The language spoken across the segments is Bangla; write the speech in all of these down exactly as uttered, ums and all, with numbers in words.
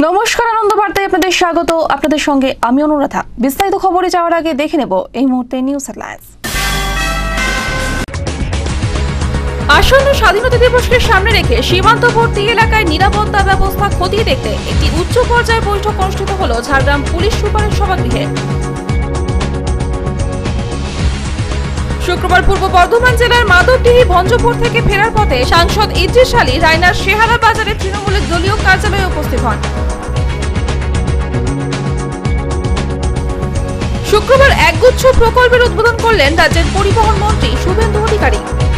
নমস্কার, আনন্দ বার্তায় আপনাদের স্বাগত। আপনাদের সঙ্গে আমি অনুরাধা। বিস্তারিত খবরে যাওয়ার আগে দেখে নেব এই মুহূর্তে নিউজ হেডলাইন্স। আসন্ন স্বাধীনতা দিবসকে সামনে রেখে সীমান্তবর্তী এলাকায় নিরাপত্তা ব্যবস্থা খতিয়ে দেখতে একটি উচ্চ পর্যায়ের বৈঠক অনুষ্ঠিত হলো ঝাড়গ্রাম পুলিশ সুপারের সভাগৃহে। শুক্রবার পূর্ব বর্ধমান জেলার মাধবডিহি ভঞ্জপুর থেকে ফেরার পথে সাংসদ ইদ্রিস আলী রায়নার শেহারা বাজারে তৃণমূলের দলীয় কার্যালয়ে উপস্থিত হন। শুক্রবার একগুচ্ছ প্রকল্পের উদ্বোধন করলেন রাজ্যের পরিবহন মন্ত্রী শুভেন্দু অধিকারী।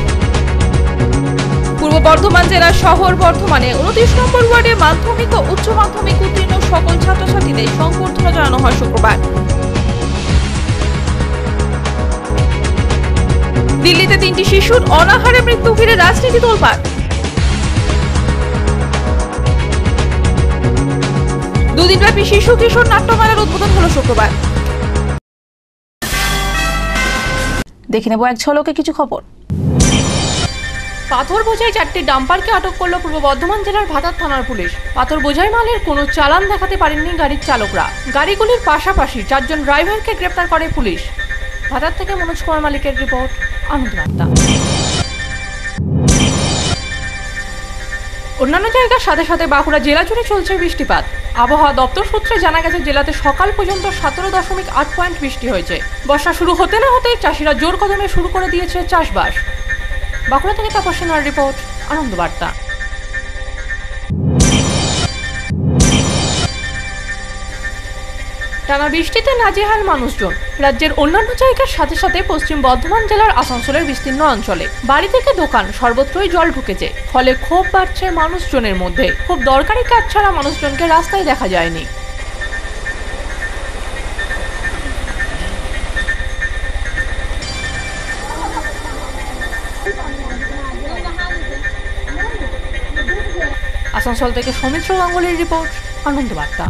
পূর্ব বর্ধমান জেলার শহর বর্ধমানে উনত্রিশ নম্বর ওয়ার্ডে মাধ্যমিক ও উচ্চ মাধ্যমিক উত্তীর্ণ সকল ছাত্রছাত্রীদের সংবর্ধনা জানানো হয় শুক্রবার। দিল্লিতে তিনটি শিশুর অনাহারে মৃত্যু ঘিরে রাজনীতি তোলপাড়। দুদিনব্যাপী শিশু কিশোর নাট্যমেলার উদ্বোধন হলো শুক্রবার। দেখে নেব এক ঝলকে কিছু খবর। পাথর বোঝাই চারটি ডাম্পারকে আটক করলো পূর্ব বর্ধমান জেলার ভাতার থানার পুলিশ। পাথর বোঝাই মালের কোনো চালান দেখাতে পারেননি গাড়ির চালকরা। গাড়িগুলির পাশাপাশি চারজন ড্রাইভারকে গ্রেপ্তার করে পুলিশ। ভাতার থেকে মনোজ কুমার মালিকের রিপোর্ট, আনন্দ বার্তা। অন্যান্য জায়গার সাথে সাথে বাঁকুড়া জেলা জুড়ে চলছে বৃষ্টিপাত। আবহাওয়া দপ্তর সূত্রে জানা গেছে জেলাতে সকাল পর্যন্ত সতেরো দশমিক আট পয়েন্ট বৃষ্টি হয়েছে। বর্ষা শুরু হতে না হতেই চাষিরা জোর কদমে শুরু করে দিয়েছে চাষবাস। বাঁকুড়া থেকে তাপস সেনার রিপোর্ট, আনন্দ বার্তা। টানা বৃষ্টিতে নাজেহাল মানুষজন। রাজ্যের অন্যান্য জায়গার সাথে সাথে পশ্চিম বর্ধমান জেলার আসানসোলের বিস্তীর্ণ অঞ্চলে বাড়ি থেকে দোকান সর্বত্রই জল ঢুকেছে। ফলে ক্ষোভ বাড়ছে মানুষজনের মধ্যে। খুব দরকারি কাজ ছাড়া মানুষজনকে রাস্তায় দেখা যায়নি। আসানসোল থেকে সৌমিত্র গাঙ্গুলির রিপোর্ট, আনন্দ বার্তা।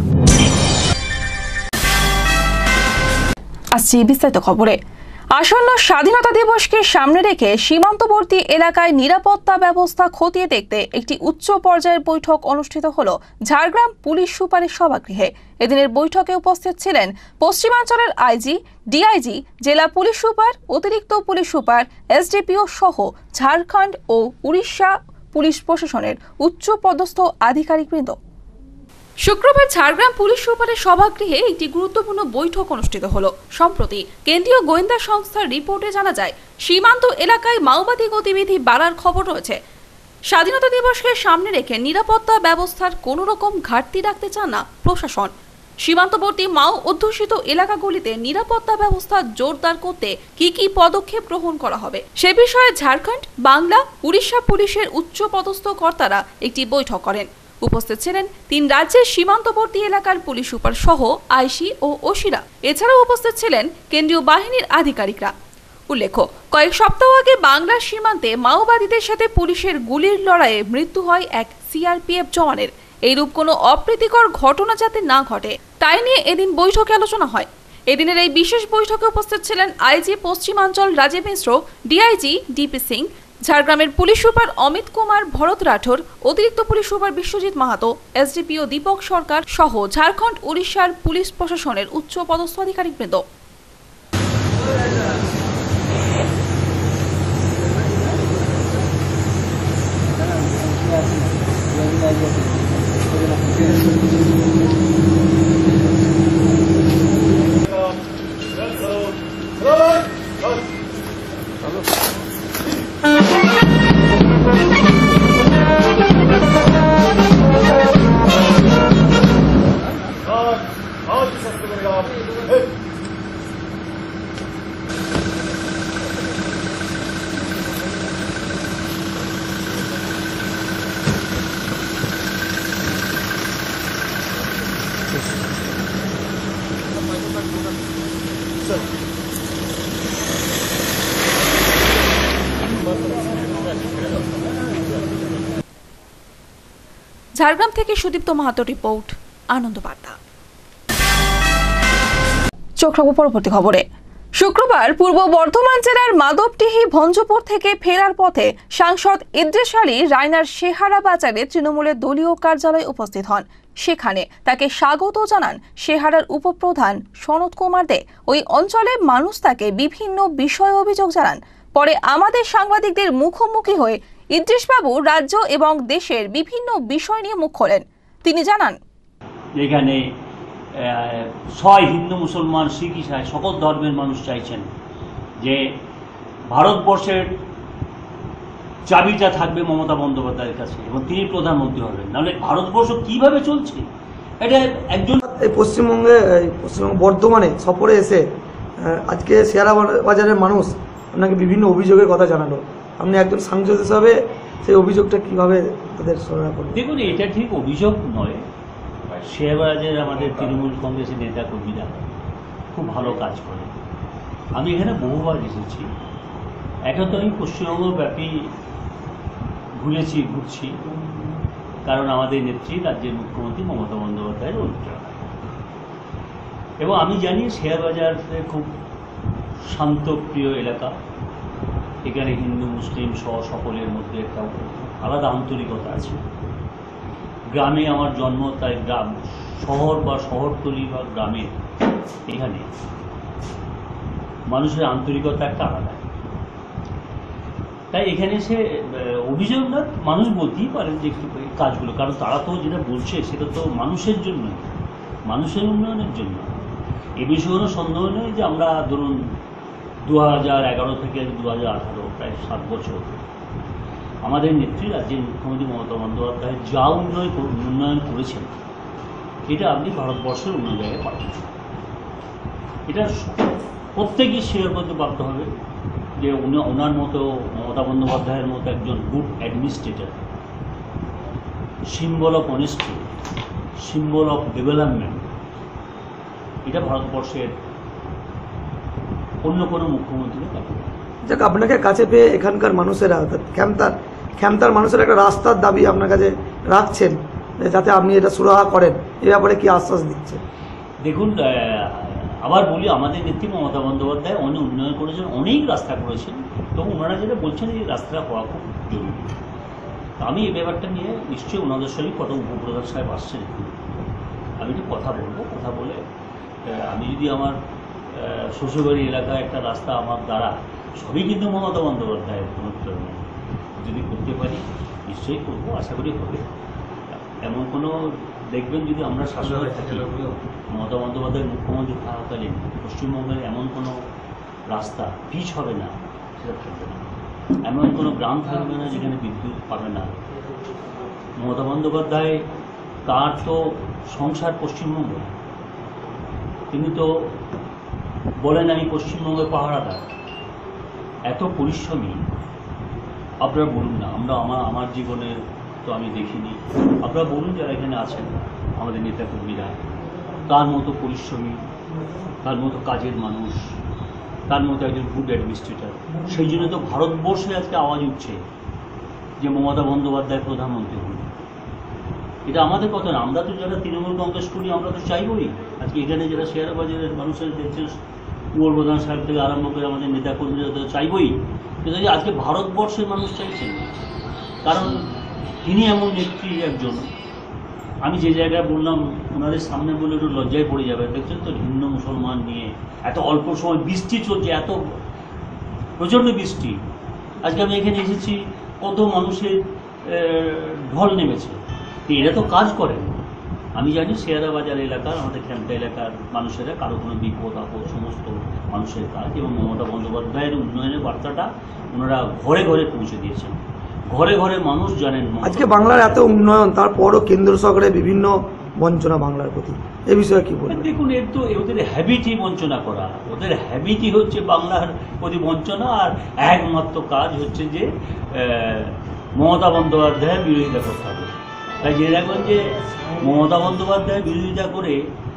আসছি বিস্তারিত খবরে। আসন্ন স্বাধীনতা দিবসকে সামনে রেখে সীমান্তবর্তী এলাকায় নিরাপত্তা ব্যবস্থা খতিয়ে দেখতে একটি উচ্চ পর্যায়ের বৈঠক অনুষ্ঠিত হলো ঝাড়গ্রাম পুলিশ সুপারের সভাগৃহে। এদিনের বৈঠকে উপস্থিত ছিলেন পশ্চিমাঞ্চলের আইজি, ডিআইজি, জেলা পুলিশ সুপার, অতিরিক্ত পুলিশ সুপার, এসডিপিও সহ ঝাড়খণ্ড ও উড়িষ্যা পুলিশ প্রশাসনের উচ্চ পদস্থ আধিকারিকবৃন্দ। শুক্রবার ঝাড়গ্রাম পুলিশ সুপারের সভাগৃহে একটি গুরুত্বপূর্ণ বৈঠক অনুষ্ঠিত হলো। সম্প্রতি কেন্দ্রীয় গোয়েন্দা সংস্থার রিপোর্টে জানা যায়, সীমান্ত এলাকায় মাওবাদী গতিবিধি বাড়ার খবর রয়েছে। স্বাধীনতা দিবসকে সামনে রেখে নিরাপত্তা ব্যবস্থার কোনো রকম ঘাটতি রাখতে চান না প্রশাসন। সীমান্তবর্তী মাও অধ্যুষিত এলাকাগুলিতে নিরাপত্তা ব্যবস্থা জোরদার করতে কি কি পদক্ষেপ গ্রহণ করা হবে সে বিষয়ে ঝাড়খণ্ড, বাংলা, উড়িষ্যা পুলিশের উচ্চ পদস্থ কর্তারা একটি বৈঠক করেন। উপস্থিত ছিলেন তিন রাজ্যের সীমান্তবর্তী এলাকার পুলিশ সুপার সহ আইসি ও ওসিরা। এছাড়াও উপস্থিত ছিলেন কেন্দ্রীয় বাহিনীর আধিকারিকরা। উল্লেখ্য, কয়েক সপ্তাহ আগে বাংলার সীমান্তে মাওবাদীদের সাথে পুলিশের গুলির লড়াইয়ে মৃত্যু হয় এক সিআরপিএফ জওয়ানের। এইরূপ কোনো অপ্রীতিকর ঘটনা যাতে না ঘটে তাই নিয়ে এদিন বৈঠকে আলোচনা হয়। এদিনের এই বিশেষ বৈঠকে উপস্থিত ছিলেন আইজি পশ্চিমাঞ্চল রাজীব মিশ্র, ডিআইজি ডিপি সিং, ঝাড়গ্রামের পুলিশ সুপার অমিত কুমার ভরত রাঠোর, অতিরিক্ত police super Biswajit Mahato, SDPO Dipak Sarkar সহ ঝাড়খণ্ড, উড়িষ্যার পুলিশ প্রশাসনের উচ্চ পদস্থ আধিকারিকবৃন্দ। ঝাড়গ্রাম থেকে সুদীপ্ত মাহাতো রিপোর্ট, আনন্দ বার্তা। চোখ রাখবো পরবর্তী খবরে। শুক্রবার পূর্ব বর্ধমান জেলার মাধবডিহি ভঞ্জপুর থেকে ফেরার পথে সাংসদ ইদ্রিস আলী রায়নার শেহারা বাজারে তৃণমূলের দলীয় কার্যালয়ে উপস্থিত হন। সেখানে তাকে স্বাগত জানান শেহারার উপপ্রধান সনৎ কুমার দে। ওই অঞ্চলে মানুষ তাকে বিভিন্ন বিষয়ে অভিযোগ জানান। পরে আমাদের সাংবাদিকদের মুখোমুখি হয়ে ইদ্রিসবাবু রাজ্য এবং দেশের বিভিন্ন বিষয় নিয়ে মুখ খোলেন। তিনি জানান, এখানে ছয় হিন্দু মুসলমান শিখ ইসাই সকল ধর্মের মানুষ চাইছেন যে ভারতবর্ষের চাবিটা থাকবে মমতা বন্দ্যোপাধ্যায়ের কাছে এবং তিনি প্রধানমন্ত্রী হবেন। নাহলে ভারতবর্ষ কিভাবে চলছে এটা একজন এই পশ্চিমবঙ্গে পশ্চিমবঙ্গ বর্ধমানে সফরে এসে আজকে শেয়ারা বাজারের মানুষ আপনাকে বিভিন্ন অভিযোগের কথা জানালো। আপনি একজন সাংসদ হিসাবে সেই অভিযোগটা কিভাবে তাদের সহায়তা করবেন? দেখুন, এটা ঠিক অভিযোগ নয়। শেয়ারবাজারের আমাদের তৃণমূল কংগ্রেসের নেতা কর্মীরা খুব ভালো কাজ করে। আমি এখানে বহুবার এসেছি। একটা তো আমি পশ্চিমবঙ্গব্যাপী ঘুরেছি ঘুরছি কারণ আমাদের নেত্রী রাজ্যের মুখ্যমন্ত্রী মমতা বন্দ্যোপাধ্যায়ের অনুপ্রেরণা। এবং আমি জানি শেয়ারবাজার খুব শান্তপ্রিয় এলাকা। এখানে হিন্দু মুসলিম সহ সকলের মধ্যে একটা আলাদা আন্তরিকতা আছে। গ্রামে আমার জন্ম, তাই গ্রাম শহর বা শহরতলি বা গ্রামে এখানে মানুষের আন্তরিকতা একটা আলাদা। তাই এখানে সে অভিযোগ না, মানুষ বলতেই পারেন যে একটু কাজগুলো, কারণ তারা তো যেটা বলছে সেটা তো মানুষের জন্য, মানুষের উন্নয়নের জন্য। এ বিষয়ে কোনো সন্দেহ নেই যে আমরা ধরুন দু হাজার এগারো থেকে দু হাজার আঠারো প্রায় সাত বছর আমাদের নেত্রী রাজ্যের মুখ্যমন্ত্রী মমতা বন্দ্যোপাধ্যায় যা উন্নয়ন উন্নয়ন করেছেন এটা আপনি ভারতবর্ষের অন্য জায়গায় পাবেন। এটা প্রত্যেকেই স্বীকার করতে বাধ্য হবে যে উনি ওনার মতো মমতা বন্দ্যোপাধ্যায়ের মতো একজন good administrator, symbol of honesty, symbol of development, এটা ভারতবর্ষের অন্য কোনো মুখ্যমন্ত্রীকে পাবে। যাক, আপনাকে কাছে পেয়ে এখানকার মানুষেরা অর্থাৎ খ্যামতার খ্যামতার মানুষের একটা রাস্তার দাবি আপনার কাছে রাখছেন যাতে আপনি এটা সুরাহা করেন, এ ব্যাপারে কি আশ্বাস দিচ্ছেন? দেখুন, আবার বলি, আমাদের নেত্রী মমতা বন্দ্যোপাধ্যায় অনেক উন্নয়ন করেছেন, অনেক রাস্তা করেছেন এবং ওনারা যেটা বলছেন এই রাস্তাটা হওয়া খুব জরুরি। আমি এই ব্যাপারটা নিয়ে নিশ্চয়ই ওনাদের সঙ্গে কত উপপ্রধান সাহেব আসছেন, আমি একটু কথা বলবো। কথা বলে আমি যদি আমার শ্বশুরবাড়ি এলাকায় একটা রাস্তা আমার দ্বারা, সবই কিন্তু মমতা বন্দ্যোপাধ্যায়ের অনুপ্রেরণা, যদি করতে পারি নিশ্চয়ই করবো, আশা করি হবে। এমন কোনো দেখবেন যদি আমরা শাসনে থাকি, মমতা বন্দ্যোপাধ্যায়ের মুখ্যমন্ত্রী থাকাকালীন পশ্চিমবঙ্গের এমন কোনো রাস্তা পিচ হবে না, সেটা থাকবে না। এমন কোনো গ্রাম থাকবে না যেখানে বিদ্যুৎ পাবে না। মমতা বন্দ্যোপাধ্যায় তার তো সংসার পশ্চিমবঙ্গ, তিনি তো বলেন আমি পশ্চিমবঙ্গের পাহারাদার। এত পরিশ্রমী আপনারা বলুন না, আমরা আমার আমার জীবনে তো আমি দেখিনি, আপনারা বলুন যারা এখানে আছেন আমাদের নেতাকর্মীরা, তার মতো পরিশ্রমী, তার মতো কাজের মানুষ, তার মতো একজন গুড অ্যাডমিনিস্ট্রেটর। সেই জন্য তো ভারতবর্ষে আজকে আওয়াজ উঠছে যে মমতা বন্দ্যোপাধ্যায় প্রধানমন্ত্রী হন। এটা আমাদের কথা না, আমরা তো যারা তৃণমূল কংগ্রেস করি আমরা তো চাইবই। আজকে এখানে যারা শেয়ার বাজারের মানুষের দেখছেন, কুয়োর প্রধান সাহেব থেকে আরম্ভ করে আমাদের নেতাকর্মীরা তো চাইবই, কিন্তু আজকে ভারতবর্ষের মানুষ চাইছেন, কারণ তিনি এমন নেত্রী একজন। আমি যে জায়গায় বললাম ওনাদের সামনে বলে একটু লজ্জায় পড়ে যাবে। দেখছেন তো হিন্দু মুসলমান নিয়ে এত অল্প সময় বৃষ্টি চলছে, এত প্রচণ্ড বৃষ্টি। আজকে আমি এখানে এসেছি, কত মানুষের ঢল নেমেছে, এরা তো কাজ করেন। আমি জানি শেয়ারা বাজার এলাকার, আমাদের খ্যামতা এলাকার মানুষেরা কারো কোনো বিপদ আপদ সমস্ত মানুষের কাজ, এবং মমতা বন্দ্যোপাধ্যায়ের উন্নয়নের বার্তাটা ওনারা ঘরে ঘরে পৌঁছে দিয়েছেন। ঘরে ঘরে মানুষ জানেন আজকে বাংলার এত উন্নয়ন, তারপরও কেন্দ্র সরকারের বিভিন্ন বঞ্চনা বাংলার প্রতি, এ বিষয়ে কি বলবেন? দেখুন, এর তো ওদের হ্যাবিটই বঞ্চনা করা, ওদের হ্যাবিটই হচ্ছে বাংলার প্রতি বঞ্চনা। আর একমাত্র কাজ হচ্ছে যে মমতা বন্দ্যোপাধ্যায়ের বিরোধিতা করতে হবে। তাই যে দেখবেন যে মমতা বন্দ্যোপাধ্যায় বিরোধিতা করে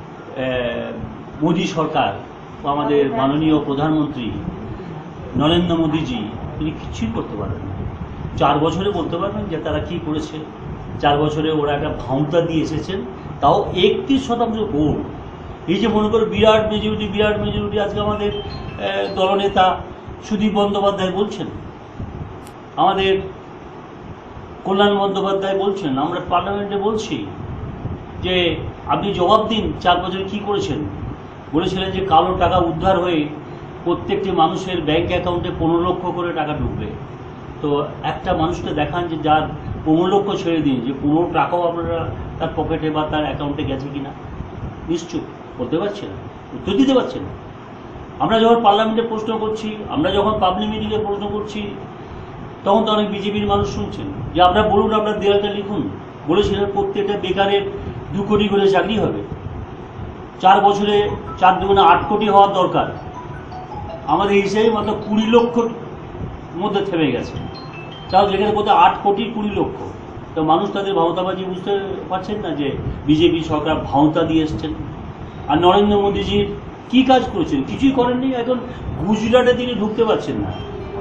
মোদী সরকার বা আমাদের মাননীয় প্রধানমন্ত্রী নরেন্দ্র মোদীজি তিনি কিছুই করতে পারবেন না। চার বছরে বলতে পারবেন যে তারা কী করেছে। চার বছরে ওরা একটা ভাঁওতা দিয়ে এসেছেন, তাও একত্রিশ শতাংশ ভোট। এই যে মনে করো বিরাট মেজরিটি বিরাট মেজরিটি আজকে আমাদের দলনেতা সুদীপ বন্দ্যোপাধ্যায় বলছেন, আমাদের কল্যাণ বন্দ্যোপাধ্যায় বলছেন, আমরা পার্লামেন্টে বলছি যে আপনি জবাব দিন চার বছরে কী করেছেন। বলেছিলেন যে কালো টাকা উদ্ধার হয়ে প্রত্যেকটি মানুষের ব্যাংক অ্যাকাউন্টে পনেরো লক্ষ করে টাকা ঢুকবে। তো একটা মানুষকে দেখান যে যার পনেরো লক্ষ ছেড়ে দিন, যে পনেরো টাকাও আপনারা তার পকেটে বা তার অ্যাকাউন্টে গেছে কিনা, নিশ্চয় বলতে পারছে না, উত্তর দিতে পারছে না। আমরা যখন পার্লামেন্টে প্রশ্ন করছি, আমরা যখন পাবলিক মিটিংয়ে প্রশ্ন করছি, তখন তো অনেক বিজেপির মানুষ শুনছেন যে আপনারা বলুন, আপনার দেয়ালটা লিখুন। বলেছিলেন প্রত্যেকটা বেকারের দু কোটি করে চাকরি হবে, চার বছরে চার দুগুণে আট কোটি হওয়ার দরকার। আমাদের হিসেবে মাত্র কুড়ি লক্ষর মধ্যে থেমে গেছে, তাও যেখানে কোথাও আট কোটি কুড়ি লক্ষ। তো মানুষ তাদের ভাওতাবাজি বুঝতে পারছেন না যে বিজেপি সরকার ভাওতা দিয়ে এসছেন। আর নরেন্দ্র মোদীজির কী কাজ করেছেন? কিছুই করেননি। এখন গুজরাটে তিনি ঢুকতে পারছেন না।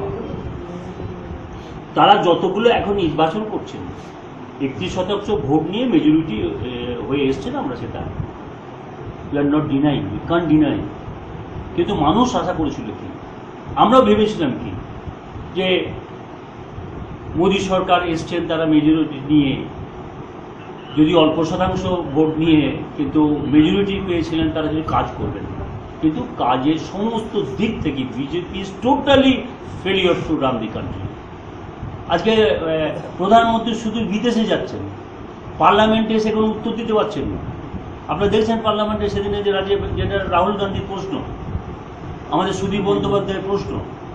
তারা যতগুলো এখন নির্বাচন করছেন, একত্রিশ শতাংশ ভোট নিয়ে মেজরিটি হয়ে এসছেন, আমরা সেটা we are not deny, we can't deny. কিন্তু মানুষ আশা করেছিল কি, আমরাও ভেবেছিলাম কি, যে মোদী সরকার এসছেন তারা মেজরিটি নিয়ে, যদি অল্প শতাংশ ভোট নিয়ে কিন্তু মেজরিটি পেয়েছিলেন, তারা যদি কাজ করবেন। কিন্তু কাজের সমস্ত দিক থেকে BJP is totally failure to run the country. আজকে প্রধানমন্ত্রী শুধু বিদেশে যাচ্ছেন, পার্লামেন্টে এসে কোনো উত্তর দিতে পারছেন না। আপনারা দেখছেন পার্লামেন্টে সেদিনে যে রাজ্যে যেটা রাহুল গান্ধীর প্রশ্ন, আমাদের সুদীপ বন্দ্যোপাধ্যায়ের প্রশ্ন,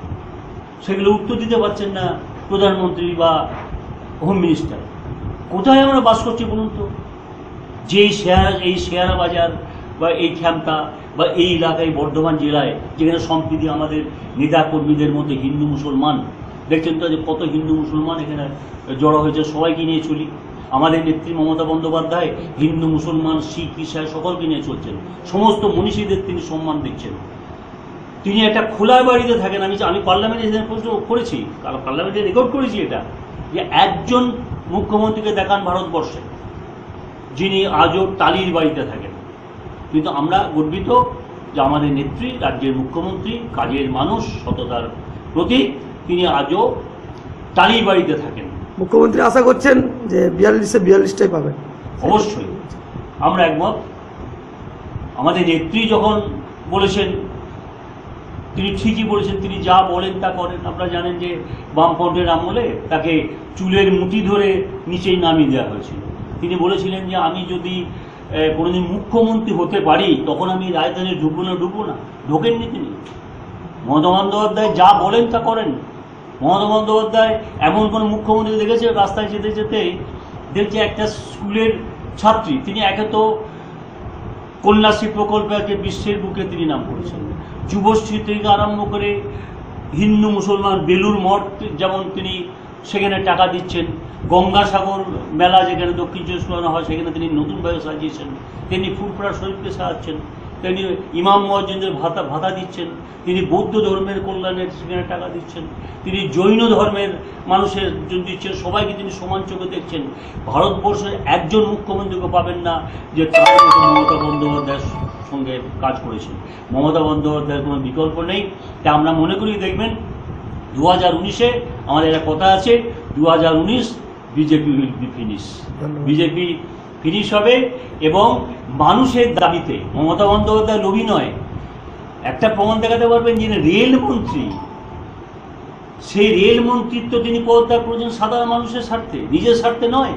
সেগুলো উত্তর দিতে পারছেন না প্রধানমন্ত্রী বা হোম মিনিস্টার। কোথায় আমরা বাস করছি বলুন তো? যে শেয়ার এই শেয়ারা বাজার বা এই ক্ষমতা বা এই এলাকায় বর্ধমান জেলায়, যেখানে সম্প্রীতি আমাদের নেতা কর্মীদের মধ্যে হিন্দু মুসলমান, দেখছেন তো যে কত হিন্দু মুসলমান এখানে জড়ো হয়েছে, সবাইকে নিয়ে চলি। আমাদের নেত্রী মমতা বন্দ্যোপাধ্যায় হিন্দু মুসলমান শিখ ইসাই সকলকে নিয়ে চলছেন, সমস্ত মনীষীদের তিনি সম্মান দিচ্ছেন। তিনি একটা খোলা বাড়িতে থাকেন। আমি আমি পার্লামেন্টে এখানে প্রশ্ন করেছি, পার্লামেন্টে রেকর্ড করেছি এটা, যে একজন মুখ্যমন্ত্রীকে দেখান ভারতবর্ষে যিনি আজও টালির বাড়িতে থাকেন। কিন্তু আমরা গর্বিত যে আমাদের নেত্রী, রাজ্যের মুখ্যমন্ত্রী, কাজের মানুষ, সততার প্রতীক, তিনি আজও টালির বাড়িতে থাকেন। মুখ্যমন্ত্রী আশা করছেন যে বিয়াল্লিশে বিয়াল্লিশটাই পাবেন। অবশ্যই আমরা একমত। আমাদের নেত্রী যখন বলেছেন, তিনি ঠিকই বলেছেন, তিনি যা বলেন তা করেন। আপনারা জানেন যে বামফ্রন্টের আমলে তাকে চুলের মুঠি ধরে নিচেই নামিয়ে দেওয়া হয়েছিল। তিনি বলেছিলেন যে আমি যদি কোনোদিন মুখ্যমন্ত্রী হতে পারি, তখন আমি রাজধানী ঢুকবো না ঢুকবো না ঢোকেননি তিনি। মমতা বন্দ্যোপাধ্যায় যা বলেন তা করেন। মমতা বন্দ্যোপাধ্যায় এমন কোনো মুখ্যমন্ত্রী দেখেছে রাস্তায় যেতে যেতে দেখছে একটা স্কুলের ছাত্রী, তিনি একে তো কন্যাশ্রী প্রকল্পে বিশ্বের বুকে তিনি নাম করেছেন, যুবশ্রী থেকে আরম্ভ করে হিন্দু মুসলমান বেলুর মঠ যেমন তিনি সেখানে টাকা দিচ্ছেন, গঙ্গাসাগর মেলা যেখানে দক্ষিণ চব্বিশ পরগনা হয় সেখানে তিনি নতুনভাবে সাজিয়েছেন, তিনি ফুরফুরা শরীফকে সাজাচ্ছেন, তিনি ইমাম মুয়াজ্জিনদের ভাতা ভাতা দিচ্ছেন, তিনি বৌদ্ধ ধর্মের কল্যাণের সেখানে টাকা দিচ্ছেন, তিনি জৈন ধর্মের মানুষের জন্য দিচ্ছেন, সবাইকে তিনি সমান চোখে দেখছেন। ভারতবর্ষের একজন মুখ্যমন্ত্রীকে পাবেন না যে তার মতো মমতা বন্দ্যোপাধ্যায়ের সঙ্গে কাজ করেছেন। মমতা বন্দ্যোপাধ্যায়ের কোনো বিকল্প নেই। তাই আমরা মনে করি, দেখবেন দু হাজার উনিশে আমাদের একটা কথা আছে, দু হাজার উনিশ BJP will be finish, BJP finish হবে। এবং মানুষের দাবিতে মমতা বন্দ্যোপাধ্যায় লোভী নয়। একটা প্রমাণ দেখাতে পারবেন যিনি রেলমন্ত্রী, সেই রেলমন্ত্রিত্ব তিনি পদত্যাগ করেছেন সাধারণ মানুষের স্বার্থে, নিজের স্বার্থে নয়।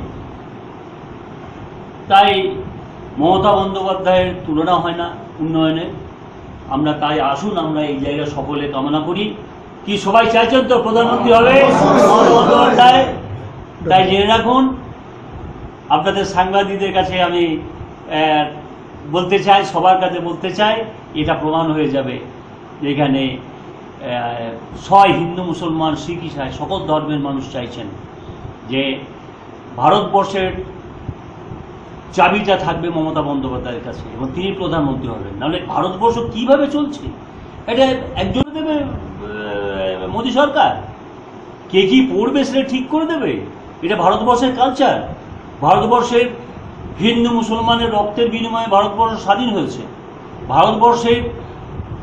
তাই মমতা বন্দ্যোপাধ্যায়ের তুলনা হয় না উন্নয়নে। আমরা তাই আসুন আমরা এই জায়গায় সকলে কামনা করি। কি সবাই চাইছেন তো প্রধানমন্ত্রী হবে মমতা বন্দ্যোপাধ্যায়? তাই জেনে রাখুন, আপনাদের সাংবাদিকদের কাছে আমি বলতে চাই, সবার কাছে বলতে চাই, এটা প্রমাণ হয়ে যাবে যেখানে ছয় হিন্দু মুসলমান শিখ ইসাই সকল ধর্মের মানুষ চাইছেন যে ভারতবর্ষের চাবিটা থাকবে মমতা বন্দ্যোপাধ্যায়ের কাছে এবং তিনি প্রধানমন্ত্রী হবেন। নাহলে ভারতবর্ষ কিভাবে চলছে এটা একজন দেবে মোদী সরকার? কে কি পড়বে সেটা ঠিক করে দেবে? এটা ভারতবর্ষের কালচার। ভারতবর্ষের হিন্দু মুসলমানের রক্তের বিনিময়ে ভারতবর্ষ স্বাধীন হয়েছে। ভারতবর্ষের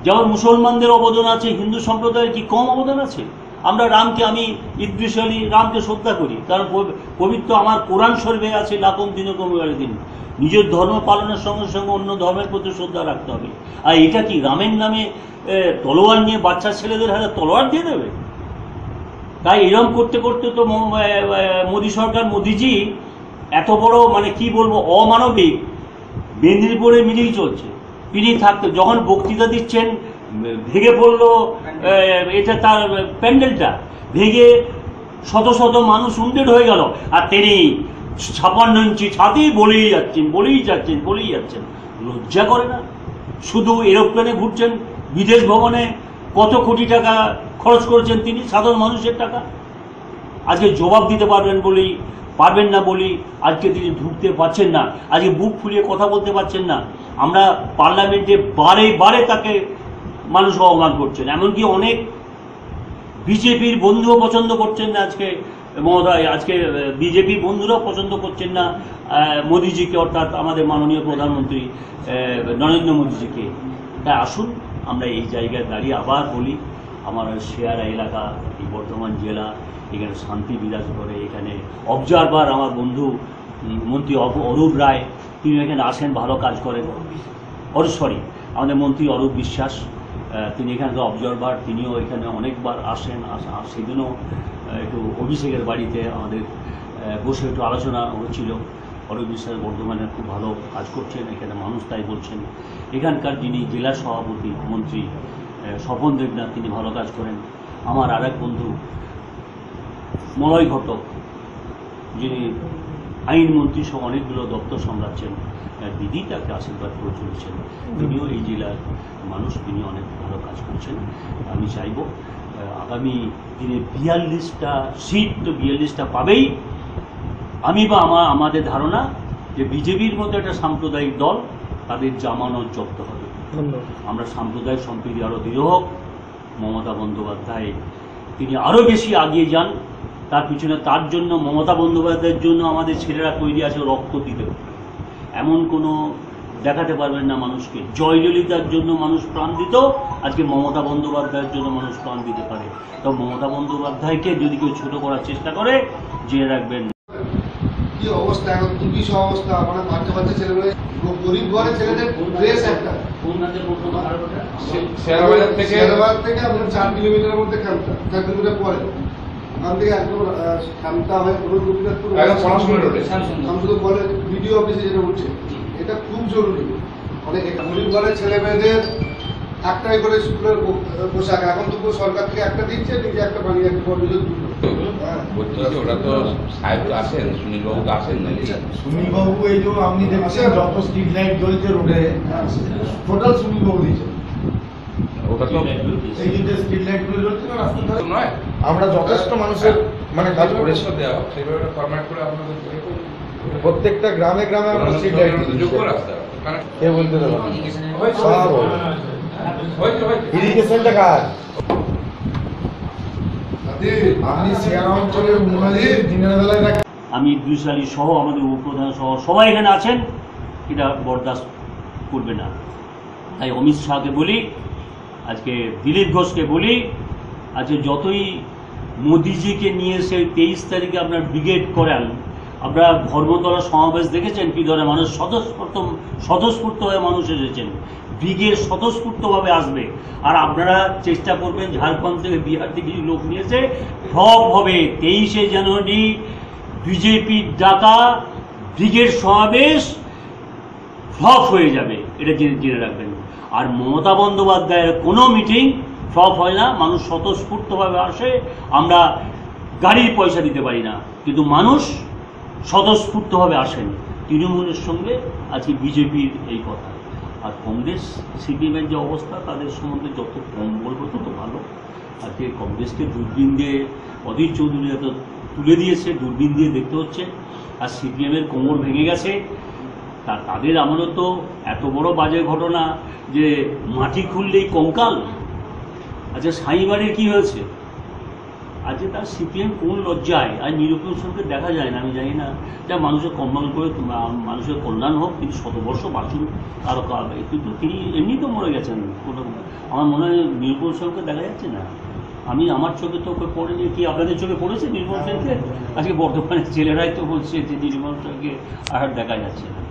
যেমন মুসলমানদের অবদান আছে, হিন্দু সম্প্রদায়ের কি কম অবদান আছে? আমরা রামকে, আমি ইদ্রিস আলী রামকে শ্রদ্ধা করি, কারণ পবিত্র আমার কোরআন শরীফে আছে লাকুম দীনুকুম ওয়ালিয়া দিন। নিজের ধর্ম পালনের সঙ্গে সঙ্গে অন্য ধর্মের প্রতি শ্রদ্ধা রাখতে হবে। আর এটা কি রামের নামে তলোয়ার নিয়ে বাচ্চা ছেলেদের হাতে তলোয়ার দিয়ে দেবে? তাই এরকম করতে করতে তো মোদী সরকার, মোদীজি এত বড় মানে কি বলবো অমানবিক মেদিনীপুরে মিলেই চলছে। তিনি থাকতে যখন বক্তৃতা দিচ্ছেন ভেঙে পড়লো এটা তার প্যান্ডেলটা, ভেঙে শত শত মানুষ উন্ডেড হয়ে গেল, আর তিনি ছাপান্ন ইঞ্চি ছাদেই বলেই যাচ্ছেন বলেই যাচ্ছেন বলেই যাচ্ছেন। লজ্জা করে না? শুধু এরোপ্লেনে ঘুরছেন, বিদেশ ভ্রমণে কত কোটি টাকা খরচ করেছেন তিনি, সাধারণ মানুষের টাকা। আজকে জবাব দিতে পারবেন বলেই পারবেন না বলি আজকে তিনি ঢুকতে পারছেন না, আজকে বুক ফুলিয়ে কথা বলতে পারছেন না। আমরা পার্লামেন্টে বারে বারে তাকে মানুষ অপমান করছেন, এমনকি অনেক বিজেপির বন্ধুও পছন্দ করছেন না আজকে মহোদয়, আজকে বিজেপি বন্ধুরাও পছন্দ করছেন না মোদিজিকে, অর্থাৎ আমাদের মাননীয় প্রধানমন্ত্রী নরেন্দ্র মোদিজিকে। তাই আসুন আমরা এই জায়গায় দাঁড়িয়ে আবার বলি, আমার শেয়ারা এলাকা, এই বর্ধমান জেলা, এখানে শান্তি বিরাজ করে। এখানে অবজারভার আমার বন্ধু মন্ত্রী অরূপ রায়, তিনি এখানে আসেন, ভালো কাজ করেন। অরূপ সরি আমাদের মন্ত্রী অরূপ বিশ্বাস, তিনি এখানকার অবজারভার, তিনিও এখানে অনেকবার আসেন। সেদিনও একটু অভিষেকের বাড়িতে আমাদের বসে একটু আলোচনা হচ্ছিল। অরূপ বিশ্বাস বর্ধমানে খুব ভালো কাজ করছেন, এখানে মানুষ তাই বলছেন। এখানকার যিনি জেলা সভাপতি মন্ত্রী স্বপন দেবনাথ, তিনি ভালো কাজ করেন। আমার আর এক বন্ধু মলয় ঘটক, যিনি আইনমন্ত্রী সহ অনেকগুলো দপ্তর সামলাচ্ছেন, দিদি তাকে আশীর্বাদ করে চলেছেন। তিনিও এই জেলার মানুষ, তিনি অনেক ভালো কাজ করছেন। আমি চাইব আগামী দিনে বিয়াল্লিশটা সিট তো বিয়াল্লিশটা পাবেই। আমি বা আমার আমাদের ধারণা যে বিজেপির মতো একটা সাম্প্রদায়িক দল, তাদের জামানত জব্দ হবে। আমরা সাম্প্রদায়িক সম্প্রীতি আরও দৃঢ় হোক, মমতা বন্দ্যোপাধ্যায় তিনি আরও বেশি আগিয়ে যান, তার পিছনে তার জন্য মমতা বন্দ্যোপাধ্যায়ের জন্য আমাদের ছেলেরা তৈরি আছে রক্ত দিতে। এমন কোনো দেখাতে পারবেন না মানুষকে। জয়ললিতার জন্য মানুষ প্রাণ দিত, আজকে মমতা বন্দ্যোপাধ্যায়ের জন্য মানুষ প্রাণ দিতে পারে। তো মমতা বন্দ্যোপাধ্যায়কে যদি কেউ ছোট করার চেষ্টা করে, জেনে রাখবেন কি অবস্থা, এখন দুর্বিষ অবস্থা। মানে বাচ্চা বাচ্চা ছেলেমেয়ে, গরিব ঘরের ছেলেদের ড্রেস একটা। শেয়ারবাজার থেকে শেয়ারবাজার থেকে আপনার চার কিলোমিটারের মধ্যে খামটা, চার কিলোমিটার পরে ওখান থেকে একদম খামটা হয়ে পুরো গোপীনাথপুর শামসুদপুর বলে বিডিও অফিসে যেটা উঠছে, এটা খুব জরুরি। অনেক গরিব ঘরের ছেলে মেয়েদের একটাই করে স্কুলের পোশাক, এখন তো সরকার থেকে একটা দিচ্ছে, নিজে একটা বানিয়ে একটা পরিবেশ দুটো। ওরা তো সাহেব তো আসেন, সুনীল বাবু তো আসেন নাকি? সুনীল বাবু এই যে আপনি দেখছেন যত স্ট্রিট লাইট জ্বলছে রোডে, টোটাল সুনীল বাবু দিয়েছেন। ওটা তো এই যে স্ট্রিট লাইট গুলো জ্বলছে না রাস্তার ধারে, নয়, আমরা যথেষ্ট মানুষের মানে কাজ করেছি। দেওয়া সেইভাবে ফরম্যাট করে আপনাদের প্রত্যেকটা গ্রামে গ্রামে আমরা স্ট্রিট লাইট যোগ্য রাস্তা কে বলতে দেবো সব ইরিগেশনটা কাজ। আপনি শেয়ার অঞ্চলের উন্নয়নে দিনের বেলায় রাখেন। আমি ইদ্রিস আলী সহ আমাদের উপপ্রধান সহ সবাই এখানে আছেন, এটা বরদাস্ত করবে না। তাই অমিত শাহকে বলি, আজকে দিলীপ ঘোষকে বলি, আজকে যতই মোদিজিকে নিয়ে এসে তেইশ তারিখে আপনার ব্রিগেড করান, আপনারা ধর্মতলা সমাবেশ দেখেছেন কি ধরনের মানুষ স্বতঃস্ফূর্ত স্বতঃস্ফূর্ত হয়ে মানুষ এসেছেন, ব্রিগেড স্বতঃস্ফূর্তভাবে আসবে। আর আপনারা চেষ্টা করবেন ঝাড়খণ্ড থেকে বিহার থেকে কিছু লোক নিয়েছে সব হবে তেইশে জানুয়ারি বিজেপির ডাকা ব্রিগেড সমাবেশ ফ্লপ হয়ে যাবে, এটা জেনে জেনে রাখবেন। আর মমতা বন্দ্যোপাধ্যায়ের কোনো মিটিং ফ্লপ হয় না, মানুষ স্বতঃস্ফূর্তভাবে আসে। আমরা গাড়ির পয়সা দিতে পারি না, কিন্তু মানুষ স্বতঃস্ফূর্তভাবে আসেন। তৃণমূলের সঙ্গে আজকে বিজেপির এই কথা। আর কংগ্রেস সিপিএমের যে অবস্থা, তাদের সম্বন্ধে যত কম বলবো তত ভালো। আজকে কংগ্রেসকে দূরবীন দিয়ে অধীর চৌধুরী এত তুলে দিয়েছে, দূরবীন দিয়ে দেখতে হচ্ছে। আর সিপিএমের কোমর ভেঙে গেছে। তা তাদের আমলে তো এত বড় বাজে ঘটনা যে মাটি খুললেই কঙ্কাল। আচ্ছা সাইবাড়ির কী হয়েছে? আজকে তার সিপিএম কোন লজ্জায় আর নিরপেক্ষকে দেখা যায় না আমি জানি না, যা মানুষের কল্যাণ করে মানুষের কল্যাণ হোক, তিনি শতবর্ষ বাঁচুন আরও কাল, কিন্তু তিনি এমনি তো মরে গেছেন। আমার মনে হয় নিরপেক্ষকে দেখা যাচ্ছে না। আমি আমার চোখে তো পড়েনি, কি আপনাদের চোখে পড়েছে নির্মল সেনকে? আজকে বর্ধমানের ছেলেরাই তো বলছে যে নির্মল সেনকে আর দেখা যাচ্ছে না,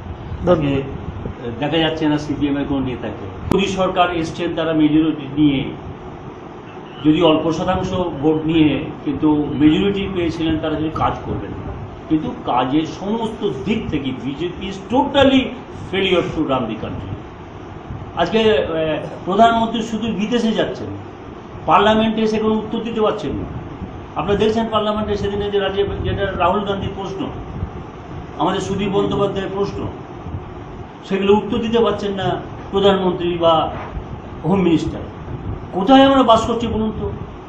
দেখা যাচ্ছে না সিপিএম এর কোনো নেতাকে। মোদী সরকার এসছেন তারা মেজরিটি নিয়ে, যদি অল্প শতাংশ ভোট নিয়ে, কিন্তু মেজরিটি পেয়েছিলেন, তারা যদি কাজ করবেন, কিন্তু কাজের সমস্ত দিক থেকে BJP is totally failure to run the country. আজকে প্রধানমন্ত্রী শুধু বিদেশে যাচ্ছেন, পার্লামেন্টে এসে কোনো উত্তর দিতে পারছেন না। আপনারা দেখছেন পার্লামেন্টে সেদিনে যে রাজ্যে যেটা রাহুল গান্ধীর প্রশ্ন, আমাদের সুদীপ বন্দ্যোপাধ্যায়ের প্রশ্ন, সেগুলো উত্তর দিতে পারছেন না প্রধানমন্ত্রী বা হোম মিনিস্টার। কোথায় আমরা বাস করছি বলুন তো?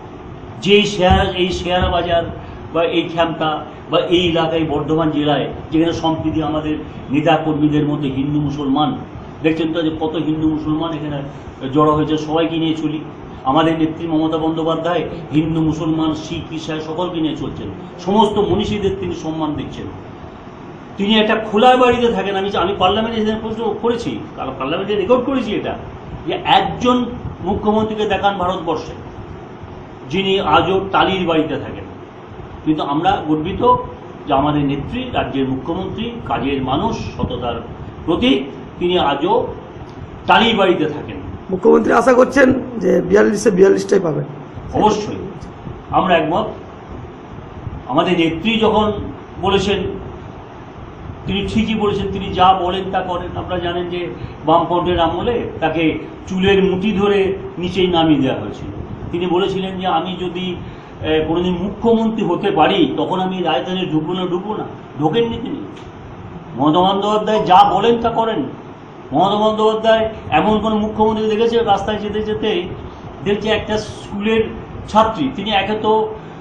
যে শেয়ার এই শেয়ারা বাজার বা এই খ্যামতা বা এই এলাকায় বর্ধমান জেলায় যেখানে সম্প্রীতি আমাদের নেতা কর্মীদের মধ্যে হিন্দু মুসলমান, দেখছেন তো যে কত হিন্দু মুসলমান এখানে জড়ো হয়েছে, সবাইকে নিয়ে চলি। আমাদের নেত্রী মমতা বন্দ্যোপাধ্যায় হিন্দু মুসলমান শিখ ইসাই সকলকে নিয়ে চলছেন, সমস্ত মনীষীদের তিনি সম্মান দিচ্ছেন। তিনি একটা খোলা বাড়িতে থাকেন। আমি আমি পার্লামেন্টে সেদিন প্রশ্ন করেছি, পার্লামেন্টে রেকর্ড করেছি এটা, যে একজন মুখ্যমন্ত্রীকে দেখান ভারতবর্ষে যিনি আজও টালির বাড়িতে থাকেন। কিন্তু আমরা গর্বিত যে আমাদের নেত্রী, রাজ্যের মুখ্যমন্ত্রী, কাজের মানুষ, সততার প্রতীক, তিনি আজও টালির বাড়িতে থাকেন। মুখ্যমন্ত্রী আশা করছেন যে বিয়াল্লিশে বিয়াল্লিশটাই পাবেন। অবশ্যই আমরা একমত। আমাদের নেত্রী যখন বলেছেন, তিনি ঠিকই বলেছেন, তিনি যা বলেন তা করেন। আপনারা জানেন যে বামফ্রন্টের আমলে তাকে চুলের মুঠি ধরে নিচেই নামিয়ে দেওয়া হয়েছিল। তিনি বলেছিলেন যে আমি যদি কোনোদিন মুখ্যমন্ত্রী হতে পারি তখন আমি রাজধানী ঢুকবো না ঢুকবো না ঢোকেননি তিনি। মমতা বন্দ্যোপাধ্যায় যা বলেন তা করেন। মমতা বন্দ্যোপাধ্যায় এমন কোনো মুখ্যমন্ত্রী দেখেছে রাস্তায় যেতে যেতে দেখছে একটা স্কুলের ছাত্রী, তিনি একে তো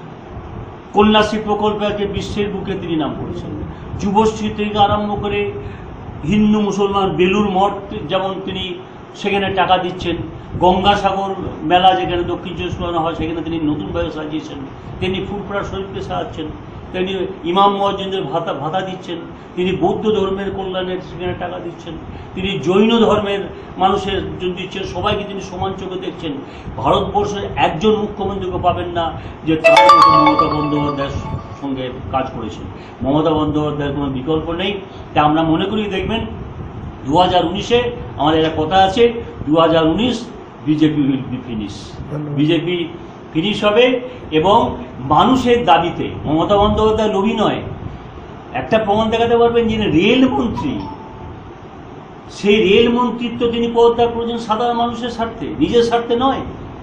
কন্যাশ্রী প্রকল্পে আজকে বিশ্বের বুকে তিনি নাম করেছেন, যুবশ্রী থেকে আরম্ভ করে হিন্দু মুসলমান বেলুর মঠ যেমন তিনি সেখানে টাকা দিচ্ছেন, গঙ্গাসাগর মেলা যেখানে দক্ষিণ চব্বিশ পরগনা হয় সেখানে তিনি নতুনভাবে সাজিয়েছেন, তিনি ফুরফুরা শরীফকে সাজাচ্ছেন, তিনি ইমাম মুয়াজ্জিনদের ভাতা ভাতা দিচ্ছেন, তিনি বৌদ্ধ ধর্মের কল্যাণের সেখানে টাকা দিচ্ছেন, তিনি জৈন ধর্মের মানুষের জন্য দিচ্ছেন, সবাইকে তিনি সমান চোখে দেখছেন। ভারতবর্ষের একজন মুখ্যমন্ত্রীকে পাবেন না যে তার মতো মমতা বন্দ্যোপাধ্যায়ের সঙ্গে কাজ করেছেন। মমতা বন্দ্যোপাধ্যায়ের কোনো বিকল্প নেই। তা আমরা মনে করি দেখবেন দু হাজার উনিশে আমাদের একটা কথা আছে, দু হাজার উনিশ BJP will be finish, BJP finish হবে। এবং মানুষের দাবিতে মমতা বন্দ্যোপাধ্যায় লোভী নয়। একটা প্রমাণ দেখাতে পারবেন যিনি রেলমন্ত্রী, সেই রেলমন্ত্রিত্ব তিনি পদত্যাগ করেছেন সাধারণ মানুষের স্বার্থে, নিজের স্বার্থে নয়।